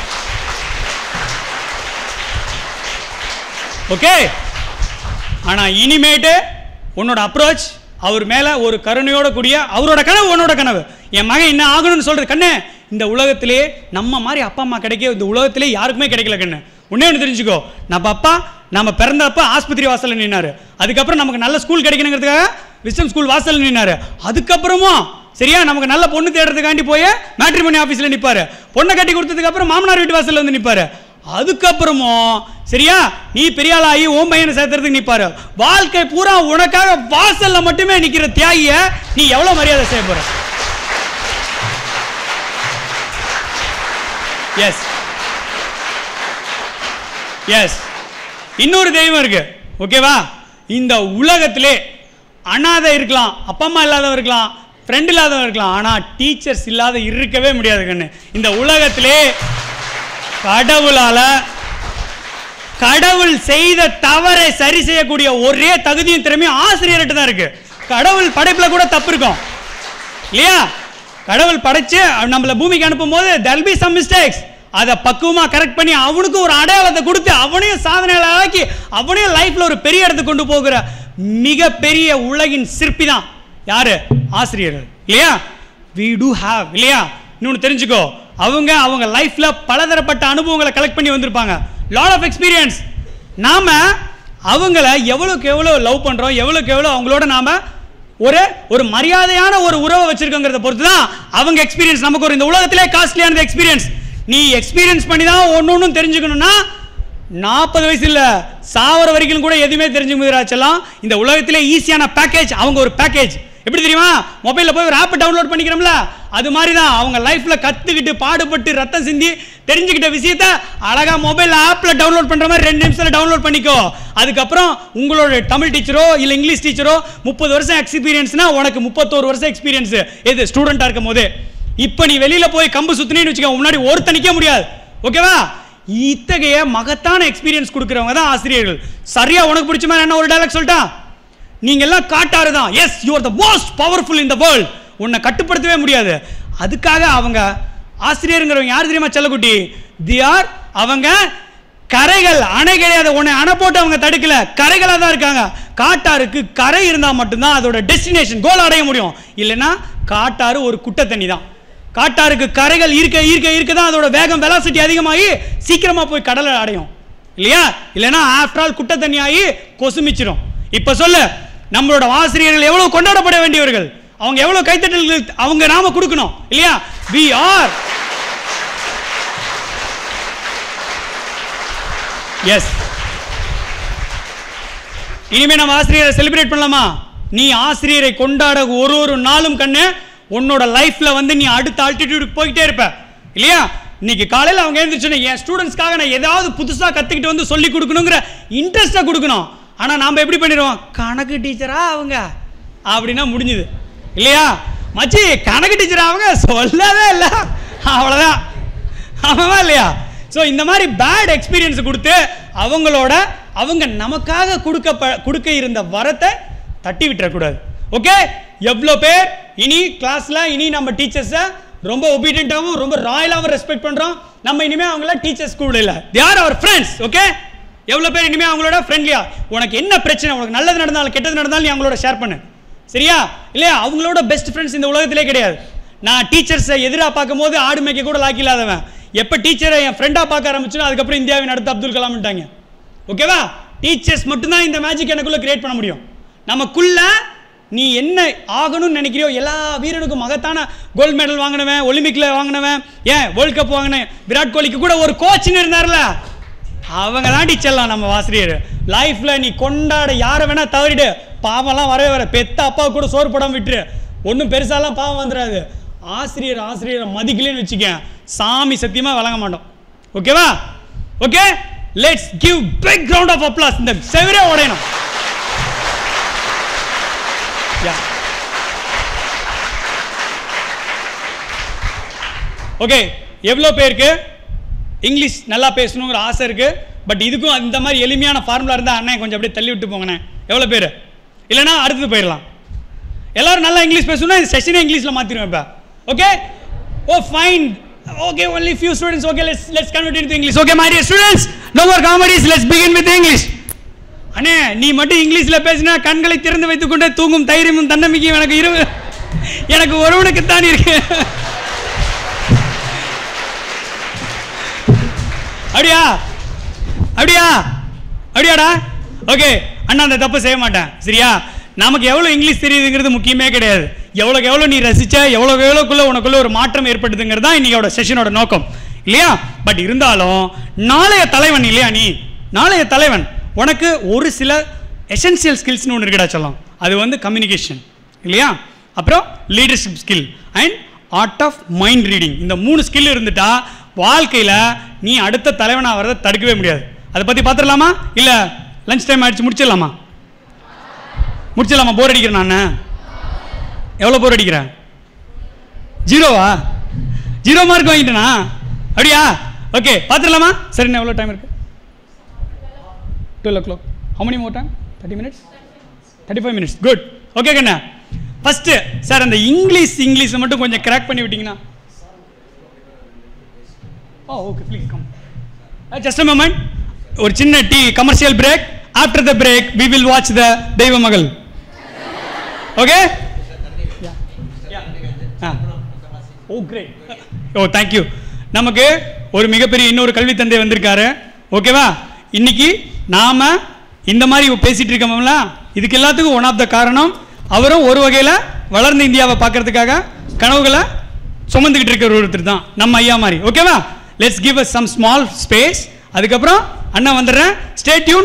ஓகே, ஆனால் இனிமேட்டு உன்னோட அப்ரோச் அவர் மேலே ஒரு கருணையோட கூடிய, அவரோட கனவு உன்னோட கனவு. என் மகன் என்ன ஆகணும்னு சொல்கிறது கண்ணு. இந்த உலகத்திலே நம்ம மாதிரி அப்பா அம்மா கிடைக்க இந்த உலகத்திலே யாருக்குமே கிடைக்கல கண்ணு. ஒன்றே ஒன்று தெரிஞ்சுக்கோ, நம்ம அப்பா நம்ம பிறந்தப்ப ஆஸ்பத்திரி வாசலில் நின்னாரு. அதுக்கப்புறம் நமக்கு நல்ல ஸ்கூல் கிடைக்கணுங்கிறதுக்காக விஸ்டம் ஸ்கூல் வாசலில் நின்னாரு. அதுக்கப்புறமும் சரியா நமக்கு நல்ல பொண்ணு தேடுறதுக்காண்டி போய் மேட்ரிமோனி ஆஃபீஸில் நிற்பாரு. பொண்ணை கட்டி கொடுத்ததுக்கப்புறம் மாமனார் வீட்டு வாசலில் வந்து நிற்பாரு. அதுக்கப்புறமும் சரியா நீ பெரிய ஆளாகி ஓம் பையனை சேர்த்துறதுக்கு நிற்பாரு. வாழ்க்கை பூரா உனக்காக வாசல்ல மட்டுமே நிற்கிற தியாகிய நீ எவ்வளோ மரியாதை செய்ய போற? எஸ் எஸ், இன்னொரு தெய்வம் இருக்கு. ஓகேவா? இந்த உலகத்திலே அனாதை இருக்கலாம், அப்பா அம்மா இல்லாதவன் இருக்கலாம், ஃப்ரெண்ட் இல்லாதவன் இருக்கலாம், ஆனால் டீச்சர்ஸ் இல்லாத இருக்கவே முடியாது கண்ணு. இந்த உலகத்திலே கடவுள் செய்த தவறை சரி செய்யக்கூடிய ஒரே தகுதியும் திறமையும் ஆசிரியர்கிட்ட தான் இருக்கு. கடவுள் படைப்பில் கூட தப்பு இருக்கும் இல்லையா? கடவுள் படைச்சு நம்மள பூமிக்கு அனுப்பும் போது there will be some mistakes. அதை பக்குவமா கரெக்ட் பண்ணி அவனுக்கு ஒரு அடையாளத்தை கொடுத்து அவனையும் சாதனையாளர் ஆக்கி அவனையும் லைஃப்ல ஒரு பெரிய இடத்துக்கு கொண்டு போகிற மிகப்பெரிய உலகின் சிற்பி தான் யாரு? ஆசிரியர்கள் இல்லையா? we do have இல்லையா? இன்னொன்று தெரிஞ்சுக்கோ, அவங்க லைஃப்ல பலதரப்பட்ட அனுபவங்களை கலெக்ட் பண்ணி வந்திருப்பாங்க. Lot of experience. நாம அவங்கள எவ்வளோக்கு எவ்வளோ லவ் பண்றோம், எவ்வளோக்கு எவ்வளோ அவங்களோட நாம ஒரு மரியாதையான ஒரு உறவை வச்சிருக்கோங்கிறத பொறுத்து தான் அவங்க எக்ஸ்பீரியன்ஸ் நமக்கு ஒரு இந்த உலகத்திலே காஸ்ட்லியான எக்ஸ்பீரியன்ஸ். நீ எக்ஸ்பீரியன்ஸ் பண்ணி தான் ஒன்னொன்னும் தெரிஞ்சுக்கணும்னா 40 வயசு இல்லை, சாவர வரைக்கும் கூட எதுவுமே தெரிஞ்சுக்க முடியாச்செல்லாம். இந்த உலகத்திலே ஈஸியான பேக்கேஜ் அவங்க ஒரு பேக்கேஜ். எப்படி தெரியுமா? மொபைலில் போய் ஒரு ஆப் டவுன்லோட் பண்ணிக்கிறோம்ல, அது மாதிரி தான் அவங்க லைஃப்பில் கற்றுக்கிட்டு பாடுபட்டு ரத்தம் சிந்தி தெரிஞ்சுக்கிட்ட விஷயத்த அழகாக மொபைல் ஆப்பில் டவுன்லோட் பண்ணுற மாதிரி 2 நிமிஷத்தில் டவுன்லோட் பண்ணிக்கோ. அதுக்கப்புறம் உங்களோட தமிழ் டீச்சரோ இல்லை இங்கிலீஷ் டீச்சரோ 30 வருஷம் எக்ஸ்பீரியன்ஸ்னா உனக்கு 31 வருஷம் எக்ஸ்பீரியன்ஸ் எது ஸ்டூடெண்ட்டாக இருக்கும் போது. இப்போ நீ வெளியில் போய் கம்பு சுற்றினேன்னு வச்சுக்கோ, முன்னாடி ஒருத்த நிற்க முடியாது. ஓகேவா? இத்தகைய மகத்தான எக்ஸ்பீரியன்ஸ் கொடுக்குறவங்க தான் ஆசிரியர்கள். சரியா உனக்கு பிடிச்ச மாதிரி என்ன ஒரு டைலாக் சொல்லிட்டா? நீங்க எல்லாம் காட்டாரு தான். Yes, you are the most powerful in the world. உன்னை கட்டுப்படுத்தவே முடியாது. அதுக்காக அவங்க ஆசிரியருங்கிறவங்க யார் தெரியுமா செல்லக்குட்டி? அவங்க கரைகள், அணை கிடையாது. உன்னை அணை போட்டு அவங்க தடுக்கல, கரைகளாக தான் இருக்காங்க. காட்டாருக்கு கரை இருந்தால் மட்டும்தான் அதோட டெஸ்டினேஷன் கோல் அடைய முடியும். இல்லைன்னா காட்டாறு ஒரு குட்டை தண்ணி தான். காட்டாருக்கு கரைகள் இருக்க தான் அதோட வேகம் வெலாசிட்டி அதிகமாகி சீக்கிரமா போய் கடலை அடையும் இல்லையா? இல்லைன்னா ஆஃப்டர் ஆல் குட்டை தண்ணி ஆகி கொசுமிச்சிடும். இப்ப சொல்லு, நம்மளோட ஆசிரியர்கள் எவ்வளவு கொண்டாடப்பட வேண்டியவர்கள், அவங்க எவ்வளவு கைத்தட்டல்கள் அவங்க நாம கொடுக்கணும் இல்லையா? we are yes. இனிமே நம்ம ஆசிரியரை செலிப்ரேட் பண்ணலாமா? நீ ஆசிரியரை கொண்டாட ஒரு நாளும் கண்ணு உன்னோட லைஃப்ல வந்து நீ அடுத்த ஆல்டிடியூடுக்கு போயிட்டே இருப்ப இல்லையா? இன்னைக்கு காலையில் அவங்க எழுந்துச்சுன்னா என் ஸ்டூடெண்ட்ஸ்க்காக நான் ஏதாவது புதுசாக கற்றுக்கிட்டு வந்து சொல்லி கொடுக்கணுங்கிற இன்ட்ரெஸ்ட்டாக கொடுக்கணும். ஆனால் நாம் எப்படி பண்ணிடுவோம்? கணக்கு டீச்சரா அவங்க அப்படின்னா முடிஞ்சுது இல்லையா? மச்சி கணக்கு டீச்சரா அவங்க சொல்லவே இல்லை, அவ்வளோதான். ஆமாவா இல்லையா? ஸோ இந்த மாதிரி பேட் எக்ஸ்பீரியன்ஸ் கொடுத்து அவங்க நமக்காக கொடுக்க இருந்த வரத்தை தட்டி விட்டுறக்கூடாது. ஓகே? எவ்வளோ பேர் இனி கிளாஸில் இனி நம்ம டீச்சர்ஸை ரொம்ப ஒபீடியண்டாகவும் ரொம்ப ராயலாகவும் ரெஸ்பெக்ட் பண்ணுறோம். நம்ம இனிமேல் அவங்கள டீச்சர்ஸ் கூட இல்லை, they are our friends. Okay? எவ்வளோ பேர் இனிமேல் அவங்களோட ஃப்ரெண்ட்லியா, உனக்கு என்ன பிரச்சனை, உனக்கு நல்லது நடந்தாலும் கெட்டது நடந்தாலும் நீ அவங்களோட ஷேர் பண்ணு. சரியா? இல்லையா? அவங்களோட பெஸ்ட் ஃப்ரெண்ட்ஸ் இந்த உலகத்திலே கிடையாது. நான் டீச்சர்ஸை எதிராக பார்க்கும் போது ஆடு மேய்க்க கூட லாக்கி இல்லாதவன். எப்போ டீச்சரை என் ஃப்ரெண்டாக பார்க்க ஆரம்பிச்சுன்னா அதுக்கப்புறம் இந்தியாவின் அடுத்த அப்துல் கலாம்ட்டாங்க. ஓகேவா? டீச்சர்ஸ் மட்டும்தான் இந்த மேஜிக் எனக்குள்ளே கிரியேட் பண்ண முடியும். நமக்குள்ள நீ என்ன ஆகணும்னு நினைக்கிறியோ, எல்லா வீரனுக்கும் மகத்தான கோல்டு மெடல் வாங்கினவன், ஒலிம்பிக்கில் வாங்கினவன், ஏன் வேர்ல்டு கப் வாங்கினேன், விராட் கோலிக்கு கூட ஒரு கோச்சின்னு இருந்தார்ல, அவங்க தான் டீச்சர்லாம் நம்ம ஆசிரியர். லைஃப்பில் நீ கொண்டாட யாரை வேணா தவறிடு, பாவம்லாம் வரவே வர, பெத்த அப்பாவுக்கு கூட சோறு போடாமல் விட்டுரு, ஒன்றும் பெருசாலாம் பாவம் வந்துடாது. ஆசிரியரை மதிக்கலன்னு வச்சுக்க, சாமி சத்தியமாக வழங்க மாட்டோம். ஓகேவா? Okay, let's give big round of applause. இந்த செவரே உடையணும். ஓகே, எவ்வளோ பேருக்கு இங்கிலீஷ் நல்லா பேசணுங்கிற ஆசை இருக்குது? பட் இதுக்கும் இந்த மாதிரி எளிமையான ஃபார்முலா இருந்தால் அண்ணன் கொஞ்சம் அப்படியே தள்ளி விட்டு போங்கண்ணே. எவ்வளோ பேர்? இல்லைனா அடுத்து போயிடலாம். எல்லாரும் நல்லா இங்கிலீஷ் பேசணும்னா இந்த செஷனே இங்கிலீஷில் மாற்றிடுவேன் இப்போ. Okay, oh fine. Okay, only few students. Okay, let's convert into English. Okay, my dear students, no more comedies. Let's begin with English. அண்ணே, நீ மட்டும் இங்கிலீஷில் பேசினா கண்களை திறந்து வைத்துக் கொண்டே தூங்கும் தைரியமும் தன்னம்பிக்கையும் எனக்கு ஒருவனுக்குத்தான் இருக்கு. அப்படியாடா? ஓகே அண்ணா, அந்த தப்பு செய்ய மாட்டேன். சரியா? நமக்கு எவ்வளோ இங்கிலீஷ் தெரியுதுங்கிறது முக்கியமே கிடையாது. எவ்வளோ நீ ரசிச்ச, எவ்வளோக்குள்ள உனக்குள்ள ஒரு மாற்றம் ஏற்படுதுங்கிறது தான் இன்னையோட செஷனோட நோக்கம் இல்லையா? பட் இருந்தாலும் நாளைய தலைவன் இல்லையா நீ? நாளைய தலைவன் உனக்கு ஒரு சில எசென்சியல் ஸ்கில்ஸ்னு ஒன்று இருக்கடா சொல்லலாம். அது வந்து கம்யூனிகேஷன் இல்லையா? அப்புறம் leadership skill and art of mind reading. இந்த 3 ஸ்கில் இருந்துட்டா வாழ்க்கையில் நீ அடுத்த தலைவனாக வரதை தடுக்கவே முடியாது. அதை பற்றி பார்த்துடலாமா? இல்லை லஞ்ச் டைம் ஆகிடுச்சு, முடிச்சிடலாமா? போர் அடிக்கிறேன் நான். எவ்வளோ போர் அடிக்கிறேன்? 0வா? 0 மார்க் வாங்கிட்டேனா? அப்படியா? ஓகே, பார்த்துடலாமா? சரிண்ணா, எவ்வளோ டைம் இருக்கு? 12 o'clock. How many more time? 30 minutes? 35 minutes. Good. Okay கண்ணா, ஃபஸ்ட்டு சார் அந்த இங்கிலீஷை மட்டும் கொஞ்சம் கிராக் பண்ணி விட்டீங்கன்னா. Okay, please come. Just a moment. ஒரு சின்ன commercial break. After the break, we will watch the தெய்வ மகள். Okay? Oh, great. Oh, thank you. நமக்கு ஒரு மிகப்பெரிய இன்னொரு கல்வி தந்தை வந்திருக்காரு. ஓகேவா? இன்னைக்கு நாம இந்த மாதிரி பேசிட்டு இருக்கோம்ல, இதுக்கு எல்லாத்துக்கும் ஒன் ஆஃப் த காரணம் அவரும் ஒரு வகையில் வளர்ந்த இந்தியாவை பார்க்கறதுக்காக கனவுகளை சுமந்துக்கிட்டு இருக்கிற ஒருத்தர் தான் நம்ம ஐயா மாதிரி. ஓகேவா? Let's give us some small space. அதுக்கப்புறம் அண்ணா வந்துடுறேன். Stay tune.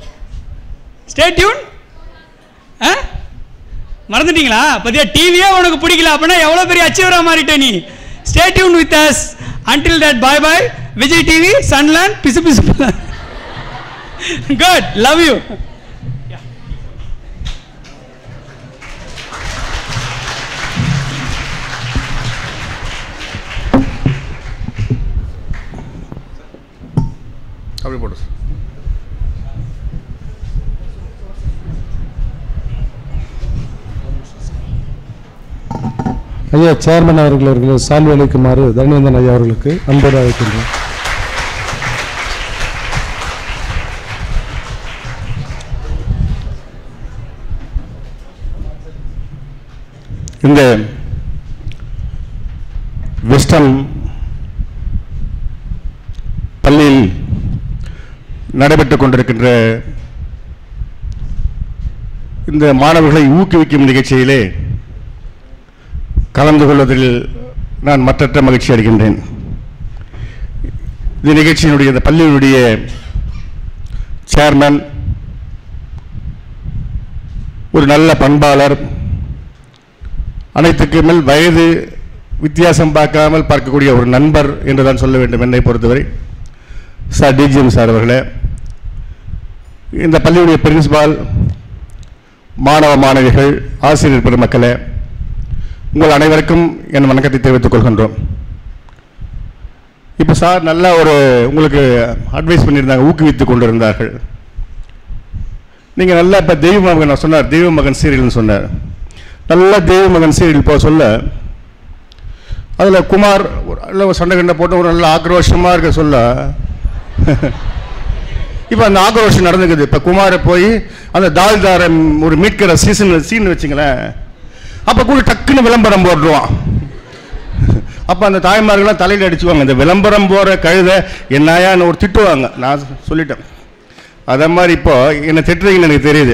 மறந்துட்டீங்களா? பத்தியா, டிவியே உனக்கு பிடிக்கல அப்படின்னா எவ்வளோ பெரிய அச்சீவரா மாறிட்ட நீ. Stay tune with us. until that, bye bye. Vijay TV, Sunland, pisu pisu. Good, love you. அப்படி போடு. ஐயா சேர்மன் அவர்கள் சால்வை அளிக்குமாறு தனவேந்தன் ஐயா அவர்களுக்கு அன்போடு அழைக்கின்றோம். இந்த விஸ்டம் பள்ளியில் நடைபெற்றுக் கொண்டிருக்கின்ற இந்த மாணவர்களை ஊக்குவிக்கும் நிகழ்ச்சியிலே கலந்து கொள்வதில் நான் மற்றற்ற மகிழ்ச்சி அடைகின்றேன். இந்த நிகழ்ச்சியினுடைய இந்த பள்ளியினுடைய சேர்மன், ஒரு நல்ல பண்பாளர், அனைத்துக்கு மேல் வயது வித்தியாசம் பார்க்காமல் பார்க்கக்கூடிய ஒரு நண்பர் என்று தான் சொல்ல வேண்டும். என்னை பொறுத்தவரை சார் டிஜிஎம் சார் அவர்களே, இந்த பள்ளியுடைய பிரின்சிபால், மாணவ மாணவிகள், ஆசிரியர் பெருமக்களே, உங்கள் அனைவருக்கும் என் வணக்கத்தை தெரிவித்துக் கொள்கின்றோம். இப்போ சார் நல்லா ஒரு உங்களுக்கு அட்வைஸ் பண்ணியிருந்தாங்க, ஊக்குவித்துக் கொண்டிருந்தார்கள். நீங்கள் நல்லா இப்போ தெய்வ மகன் சொன்னார், தெய்வ மகன் சீரியல்னு சொன்னார். நல்லா தெய்வ மகன் சீரியல் இப்போ சொல்ல அதில் குமார் நல்ல சண்டை கண்டை போட்டு ஒரு நல்ல ஆக்ரோஷமாக இருக்க சொல்ல இப்போ அந்த ஆக்ரோஷம் நடந்துக்குது. இப்போ குமாரை போய் அந்த தால்தாரை ஒரு மீட்கிற சீன் வச்சுங்களேன், அப்போ கூட டக்குன்னு விளம்பரம் போடுவான். அப்போ அந்த தாய்மார்கள்லாம் தலையில் அடிச்சுவாங்க, இந்த விளம்பரம் போகிற கழுதை என்னையான்னு ஒரு திட்டுவாங்க. நான் சொல்லிட்டேன் அதே மாதிரி. இப்போ என்னை திட்டுறீங்கன்னு எனக்கு தெரியுது.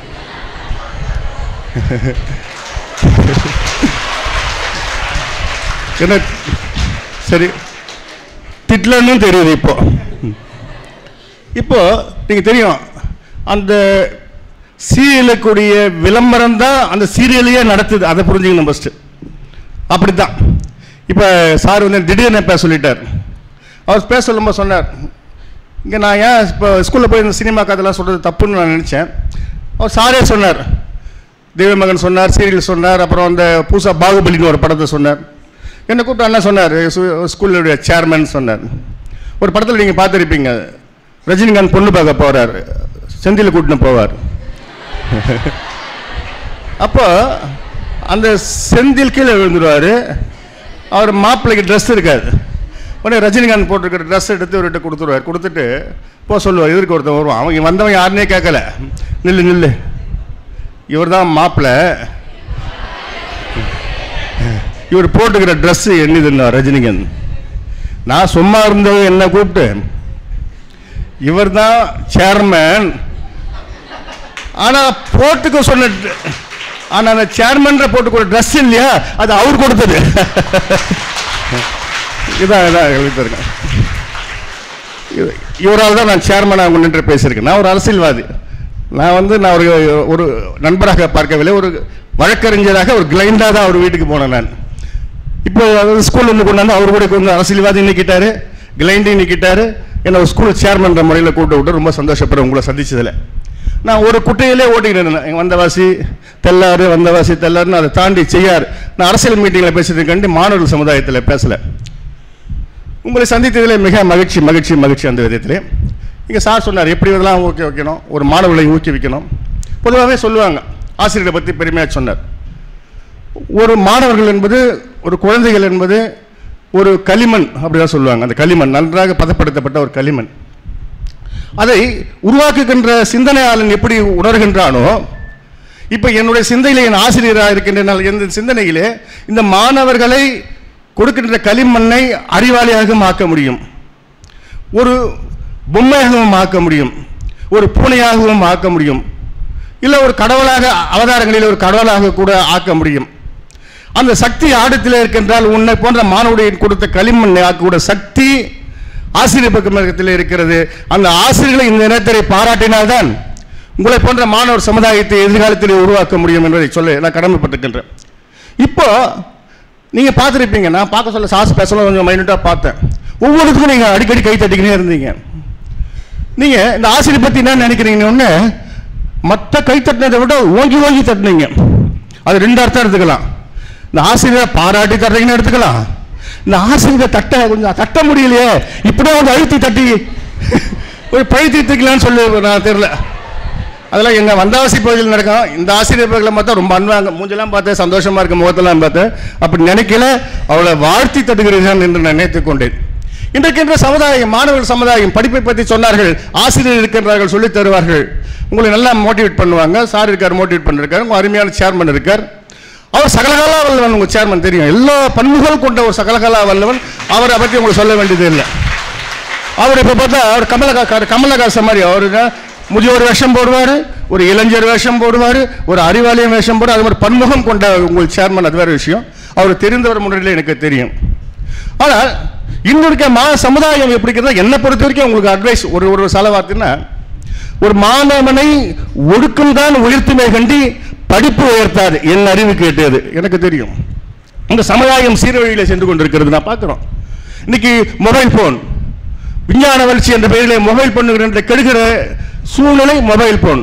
என்ன சரி திட்டலன்னு தெரியுது. இப்போ நீங்கள் தெரியும், அந்த சீரியலுக்குரிய விளம்பரம் தான் அந்த சீரியலையே நடத்துது. அதை புரிஞ்சுக்கணும் ஃபஸ்ட்டு. அப்படித்தான் இப்போ சார் வந்து திடீர்னு பேச சொல்லிட்டார். அவர் பேச சொல்லும்போது சொன்னார், இங்கே நான் ஏன் இப்போ ஸ்கூலில் போய் இந்த சினிமா கதைலாம் சொல்கிறது தப்புன்னு நான் நினச்சேன். அவர் சாரே சொன்னார், தெய்வமகன் சொன்னார், சீரியல் சொன்னார், அப்புறம் அந்த புதுசாக பாகுபலின்னு ஒரு படத்தை சொன்னார். என்னை கூப்பிட்டு என்ன சொன்னார், ஸ்கூலுடைய சேர்மன் சொன்னார். ஒரு படத்தில் நீங்கள் பார்த்துருப்பீங்க, ரஜினிகாந்த் பொண்ணு பார்க்க போகிறார், செந்தில் கூட்டின்னு போவார். அப்போ அந்த செந்தில் கீழே விழுந்துருவார், அவர் மாப்பிள்ளைக்கு ட்ரெஸ் இருக்காது. உடனே ரஜினிகாந்த் போட்டிருக்கிற ட்ரெஸ் எடுத்து இவர்கிட்ட கொடுத்துருவார். கொடுத்துட்டு போ சொல்லுவார், எதிர்க்கு ஒருத்தன் வருவான். அவங்க வந்தவன் யாருன்னே கேட்கல, நில்லு நில்லு, இவர் தான் மாப்பிள்ளை, இவர் போட்டுக்கிற ட்ரெஸ்ஸு என்னதுன்னா ரஜினிகாந்த். நான் சும்மா இருந்தவங்க என்ன கூப்பிட்டு, இவர் தான் சேர்மன், ஆனால் போட்டுக்க சொன்ன, ஆனால் அந்த சேர்மன்ற போட்டுக்கிற ட்ரெஸ் இல்லையா, அது அவர் கொடுத்தது. இதான் இருக்கேன். இவரால் தான் நான் சேர்மனாக நின்று பேசியிருக்கேன். நான் ஒரு அரசியல்வாதி. நான் ஒரு நண்பராக பார்க்கவில்லை, ஒரு வழக்கறிஞராக ஒரு கிளைண்டாக தான் அவர் வீட்டுக்கு போனேன். நான் இப்போ ஸ்கூல்லேருந்து கொண்டாந்து அவர் கூட கொஞ்சம் அரசியல்வாதி நிற்கிட்டாரு, கிளைண்டி நிற்கிட்டாரு. என்னை ஒரு ஸ்கூல் சேர்மன்ற முறையில் கூப்பிட்டு விட்டு ரொம்ப சந்தோஷப்படுறேன் உங்களை சந்திச்சதில். நான் ஒரு குட்டையிலே ஓட்டிக்கிட்டு இருந்தேன். வந்தவாசி தெல்லாறு, வந்தவாசி தெல்லாருன்னு அதை தாண்டி செய்யார். நான் அரசியல் மீட்டிங்கில் பேசுறதுக்காண்டி மாணவர்கள் சமுதாயத்தில் பேசலை. உங்களை சந்தித்ததில் மிக மகிழ்ச்சி மகிழ்ச்சி மகிழ்ச்சி. அந்த விதத்திலே இங்கே சார் சொன்னார், எப்படி இதெல்லாம் ஊக்குவிக்கணும், ஒரு மாணவர்களை ஊக்குவிக்கணும். பொதுவாகவே சொல்லுவாங்க, ஆசிரியரை பற்றி பெருமையாக சொன்னார். ஒரு மாணவர்கள் என்பது, ஒரு குழந்தைகள் என்பது ஒரு களிமண் அப்படிதான் சொல்லுவாங்க. அந்த களிமண் நன்றாக பதப்படுத்தப்பட்ட ஒரு களிமண். அதை உருவாக்குகின்ற சிந்தனையாளன் எப்படி உணர்கின்றானோ, இப்போ என்னுடைய சிந்தையிலே என் ஆசிரியராக இருக்கின்ற எந்த சிந்தனையிலே இந்த மாணவர்களை கொடுக்கின்ற களிமண்ணை அறிவாளியாகவும் ஆக்க முடியும், ஒரு பொம்மையாகவும் ஆக்க முடியும், ஒரு பூனையாகவும் ஆக்க முடியும், இல்லை ஒரு கடவுளாக அவதாரங்களில் ஒரு கடவுளாக கூட ஆக்க முடியும். அந்த சக்தி ஆடத்தில் இருக்கின்றால் உன்னை போன்ற மாணவர்கள் கொடுத்த களிமண்ணை ஆக்கக்கூடிய சக்தி ஆசிரியர் பக்கத்தில் இருக்கிறது. அந்த ஆசிரியர்களை இந்த நேரத்தை பாராட்டினால்தான் உங்களை போன்ற மாணவர் சமுதாயத்தை எதிர்காலத்தில் உருவாக்க முடியும் என்பதை சொல்ல நான் கடமைப்பட்டிருக்கின்றேன். இப்போ நீங்கள் பார்த்துருப்பீங்க, நான் பார்க்க சொல்ல சாஸ் பேசலாம் கொஞ்சம் மைனூட்டாக பார்த்தேன். ஒவ்வொருத்துக்கும் நீங்கள் அடிக்கடி கை தட்டிக்கினே இருந்தீங்க. நீங்கள் இந்த ஆசிரியர் பற்றி என்ன நினைக்கிறீங்கன்னு, மற்ற கை தட்டினதை விட ஓங்கி ஓங்கி தட்டினீங்க. அது ரெண்டு அர்த்தம் எடுத்துக்கலாம். இந்த ஆசிரியரை பாராட்டி தட்டுறீங்கன்னு எடுத்துக்கலாம். இந்த ஆசிரியரை கொஞ்சம் தட்ட முடியலையே, இப்படியே வந்து அழுத்தி தட்டி ஒரு பழி தீர்த்துக்கலான்னு சொல்லி நான் தெரியல. அதெல்லாம் எங்கள் வந்தாவாசி பகுதியில் நடக்கும். இந்த ஆசிரியர் பகுதியில் பார்த்தா ரொம்ப அன்பாங்க, மூஞ்செல்லாம் பார்த்தேன், சந்தோஷமாக இருக்க முகத்தெல்லாம் பார்த்தேன். அப்படி நினைக்கல, அவளை வாழ்த்தி தட்டுகிறீர்கள் என்று நான் நினைத்துக் கொண்டேன். இன்றைக்கின்ற சமுதாயம், மாணவர்கள் சமுதாயம் படிப்பை பற்றி சொன்னார்கள், ஆசிரியர் இருக்கின்றார்கள், சொல்லித் தருவார்கள், உங்களை நல்லா மோட்டிவேட் பண்ணுவாங்க. சார் இருக்கார், மோட்டிவேட் பண்ணிருக்காரு. உங்கள் அருமையான சேர்மன் இருக்கார், அவர் சகலகலா வல்லவன். உங்கள் சேர்மன் தெரியும், எல்லா பண்புகள் கொண்ட ஒரு சகலகலா வல்லவன். அவரை பற்றி உங்களுக்கு சொல்ல வேண்டியது இல்லை. அவர் இப்போ பார்த்தா அவர் கமலஹாசன் மாதிரி, அவர் முதியோர் வேஷம் போடுவார், ஒரு இளைஞர் வேஷம் போடுவார், ஒரு அறிவாலயம் வேஷம் போடுவார். அது மாதிரி பன்முகம் கொண்ட உங்கள் சேர்மன், அது வேறு விஷயம். அவர் தெரிந்தவர் முறையில் எனக்கு தெரியும். ஆனால் இன்னொரு சமுதாயம் எப்படி இருக்கிறதா, என்னை பொறுத்த வரைக்கும் உங்களுக்கு அட்வைஸ் ஒரு சில வார்த்தைன்னா, ஒரு மாணவனை ஒடுக்கம் தான் உயர்த்துமே கண்டி படிப்பு உயர்த்தாது, என் அறிவு கேட்டது. எனக்கு தெரியும் இந்த சமுதாயம் சீர்வழியில் சென்று கொண்டிருக்கிறது. நான் பார்க்குறோம் இன்னைக்கு மொபைல் போன், விஞ்ஞான வளர்ச்சி என்ற பெயரில் மொபைல் போன் கெடுகிற சூழ்நிலை. மொபைல் போன்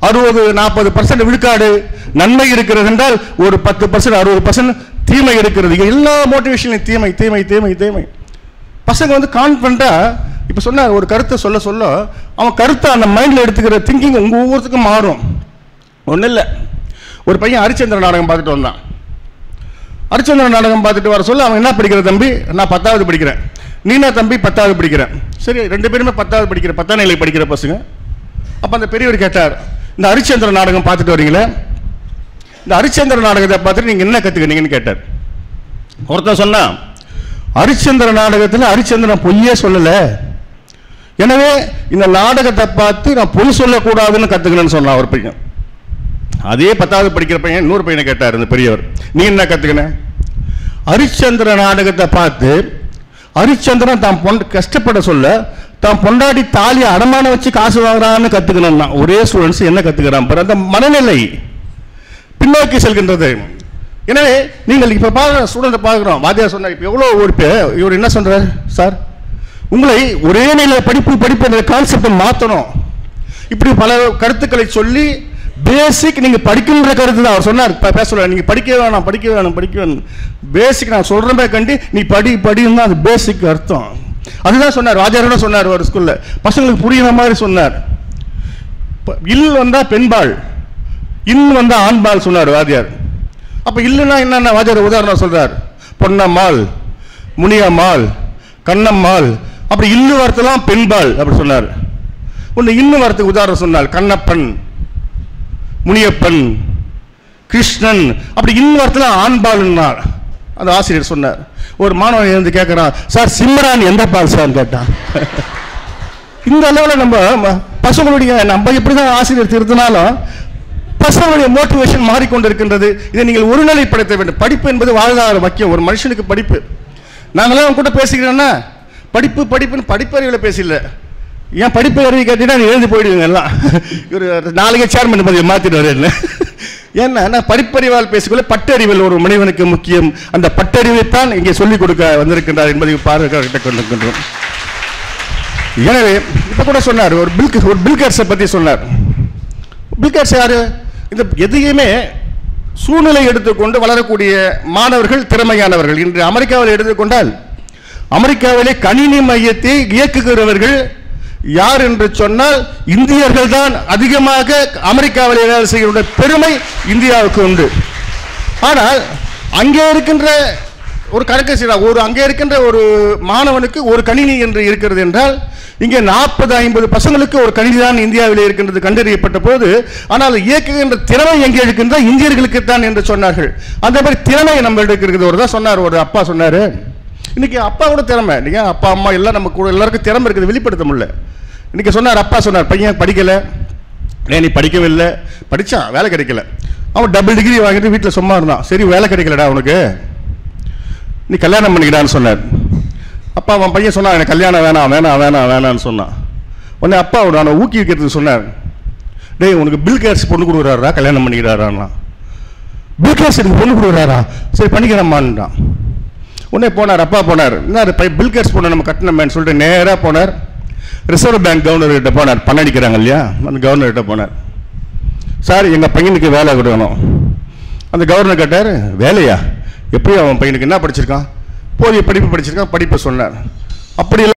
60-40% விழுக்காடு நன்மை இருக்கிறது என்றால், ஒரு 10% 60% தீமை இருக்கிறது. எல்லா மோட்டிவேஷன்லையும் தீமை தீமை தீமை தீமை. பசங்க வந்து கான்ஃபிடண்டா இப்போ சொன்ன ஒரு கருத்தை சொல்ல அவன் கருத்தை அந்த மைண்டில் எடுத்துக்கிற திங்கிங் உங்கள் ஒவ்வொருத்துக்கும் மாறும். ஒன்றும் இல்லை, ஒரு பையன் ஹரிச்சந்திர நாடகம் பார்த்துட்டு வந்தான். ஹரிச்சந்திர நாடகம் பார்த்துட்டு வர சொல்ல, அவன் என்ன படிக்கிற தம்பி, நான் 10வது படிக்கிறேன், நீனா தம்பி 10வது படிக்கிறேன். சரி, ரெண்டு பேருமே 10வது படிக்கிற 10ஆம் நிலை படிக்கிற பசங்க. அப்போ அந்த பெரியவர் கேட்டார், இந்த ஹரிச்சந்திர நாடகம் பார்த்துட்டு வரீங்களே, இந்த ஹரிச்சந்திர நாடகத்தை பார்த்துட்டு நீங்கள் என்ன கற்றுக்கினீங்கன்னு கேட்டார். ஒருத்தன் சொன்னா, ஹரிச்சந்திர நாடகத்தில் ஹரிச்சந்திரன் பொய்யே சொல்லலை, எனவே இந்த நாடகத்தை பார்த்து நான் பொய் சொல்லக்கூடாதுன்னு கற்றுக்கணும்னு சொன்னான் ஒரு பையன். அதே 10வது படிக்கிற பையன் இன்னொரு பையனை கேட்டார் இந்த பெரியவர், நீ என்ன கற்றுக்கின? ஹரிச்சந்திர நாடகத்தை பார்த்து ஹரிச்சந்திரன் தான் கஷ்டப்பட சொல்ல தான் பொண்டாட்டி தாலி அடமான வச்சு காசு வாங்குறான்னு கத்துக்கணும்னா ஒரே ஸ்டூடெண்ட்ஸ் என்ன கத்துக்கிறான் பாரு, அந்த மனநிலை பின்னோக்கி செல்கின்றது. எனவே நீங்கள் இப்ப பாருங்க, ஸ்டூடெண்ட் பார்க்கிறோம், வாத்தியார் சொன்னார், இப்ப எவ்வளவு ஒரு இவர் என்ன சொல்றாரு, சார் உங்களை ஒரே நிலை படிப்பு என்ற கான்செப்டை மாற்றணும். இப்படி பல கருத்துக்களை சொல்லி பேசிக் நீங்க படிக்கின்ற கருத்து தான் அவர் சொன்னார். பேசல நீங்க படிக்க வேணும் பேசிக் நான் சொல்றமே கண்டி நீ படின்னு தான் அது பேசிக் அர்த்தம். அதுதான் சொன்னார் வாத்தியாரோட சொன்னார். ஒரு ஸ்கூல்ல பசங்களுக்கு புரியுற மாதிரி சொன்னார். இல் வந்தா பெண்பால், இன் வந்தா ஆண்பால் சொன்னார் வாத்தியார். அப்ப இல்லைன்னா என்னென்ன வாத்தியார் உதாரணம் சொல்றார், பொன்னம்மாள், முனியம்மாள், கண்ணம்மாள். அப்படி இல்லு வார்த்தைலாம் பெண்பால் அப்படி சொன்னார். ஒன்று இன்னும் வார்த்தைக்கு உதாரணம் சொன்னார், கண்ணப்பன், முனியப்பன், கிருஷ்ணன். அப்படி இன்னும் வார்த்தைலாம் ஆண்பால்னார் அந்த ஆசிரியர் சொன்னார். ஒரு மாணவன் இருந்து கேட்கிறான், சார் சிம்ரான் எந்த பால் சார் கேட்டான். இந்த அளவில் நம்ம பசங்களுடைய நம்ம எப்படிதான் ஆசிரியர் திருத்தினாலும் பசங்களுடைய மோட்டிவேஷன் மாறிக்கொண்டிருக்கின்றது. இதை நீங்கள் ஒருநிலைப்படுத்த வேண்டும். படிப்பு என்பது வாழ்வாதார முக்கியம். ஒரு மனுஷனுக்கு படிப்பு. நாங்களாம் அவங்க கூட பேசிக்கிறோன்னா படிப்புன்னு படிப்பறிவில் பேசல. ஏன் படிப்பு அறிவு கேட்டீங்கன்னா நீ எழுந்து போயிடுவீங்க எல்லாம். ஒரு நாளைக்கு சேர்மன் பதிவு மாற்றிட்டு வரேன். ஏன்னா படிப்பறிவால் பேசிக்கொள்ள பட்டறிவில் ஒரு மனிதனுக்கு முக்கியம். அந்த பட்டறிவைத்தான் இங்கே சொல்லிக் கொடுக்க வந்திருக்கின்றார் என்பதை பார்க்க கொண்டிருக்கின்றோம். எனவே இப்ப கூட சொன்னார், ஒரு பில்கேட்ஸை பற்றி சொன்னார். பில்கேட்ஸ் யாரு? இந்த எதையுமே சூழ்நிலை எடுத்துக்கொண்டு வளரக்கூடிய மாணவர்கள் திறமையானவர்கள். இன்று அமெரிக்காவில் எடுத்துக்கொண்டால் அமெரிக்காவிலே கணினி மையத்தை இயக்குகிறவர்கள் யார் என்று சொன்னால் இந்தியர்கள் தான் அதிகமாக அமெரிக்காவில் வேலை செய்கிற பெருமை இந்தியாவுக்கு உண்டு. ஆனால் அங்கே இருக்கின்ற ஒரு கணக்கு செய்ய அங்கே இருக்கின்ற ஒரு மாணவனுக்கு ஒரு கணினி என்று இருக்கிறது என்றால் இங்கே 40-50 பசங்களுக்கு ஒரு கணினி தான் இந்தியாவில் இருக்கின்றது கண்டறியப்பட்ட போது. ஆனால் இயக்குகின்ற திறமை எங்கே இருக்கின்ற இந்தியர்களுக்கு தான் என்று சொன்னார்கள். அந்த மாதிரி திறமை நம்ம இருக்கிறது. ஒரு தான் சொன்னார், ஒரு அப்பா சொன்னார், இன்னைக்கு அப்பாவோட திறமை, நீங்க அப்பா அம்மா எல்லாம் நம்ம கூட எல்லாருக்கும் திறமை இருக்குது, வெளிப்படுத்த முடியல. இன்னைக்கு சொன்னார், அப்பா சொன்னார், பையன் படிக்கல, நீ படிக்கவே இல்லை, படித்தான் வேலை கிடைக்கல, அவன் டபுள் டிகிரி வாங்கிட்டு வீட்டில் சும்மா இருந்தான். சரி வேலை கிடைக்கலடா உனக்கு, நீ கல்யாணம் பண்ணிக்கிட்டான்னு சொன்னார். அப்பா அவன் பையன் சொன்னான், எனக்கு கல்யாணம் வேணான்னு சொன்னான். உடனே அப்பா அவனை ஊக்குவிக்கிறதுக்கு சொன்னார், டேய் உனக்கு பில்கேட்ஸ் பொண்ணு கொடுக்குறாரா, கல்யாணம் பண்ணிக்கிறாரான்னா. பில்கேட்ஸ் எனக்கு பொண்ணு கொடுக்குறாரா, சரி பண்ணிக்கிறம்மான்ட்டான். உடனே போனார், அப்பா போனார், என்ன பில்கேட்ஸ் பொண்ணு நம்ம கட்டணமேன்னு சொல்லிட்டு நேராக போனார். ரிசர்வ் பேங்க் கவர்னர்கிட்ட போனார், பணம் அடிக்கிறாங்க இல்லையா, அந்த கவர்னர்கிட்ட போனார். சார் எங்கள் பையனுக்கு வேலை கொடுக்கணும். அந்த கவர்னர் கேட்டார், வேலையா, எப்படி அவன் பையனுக்கு என்ன படிச்சிருக்கான், போதிய படிப்பு படிச்சிருக்கான், படிப்பை சொன்னார். அப்படியெல்லாம்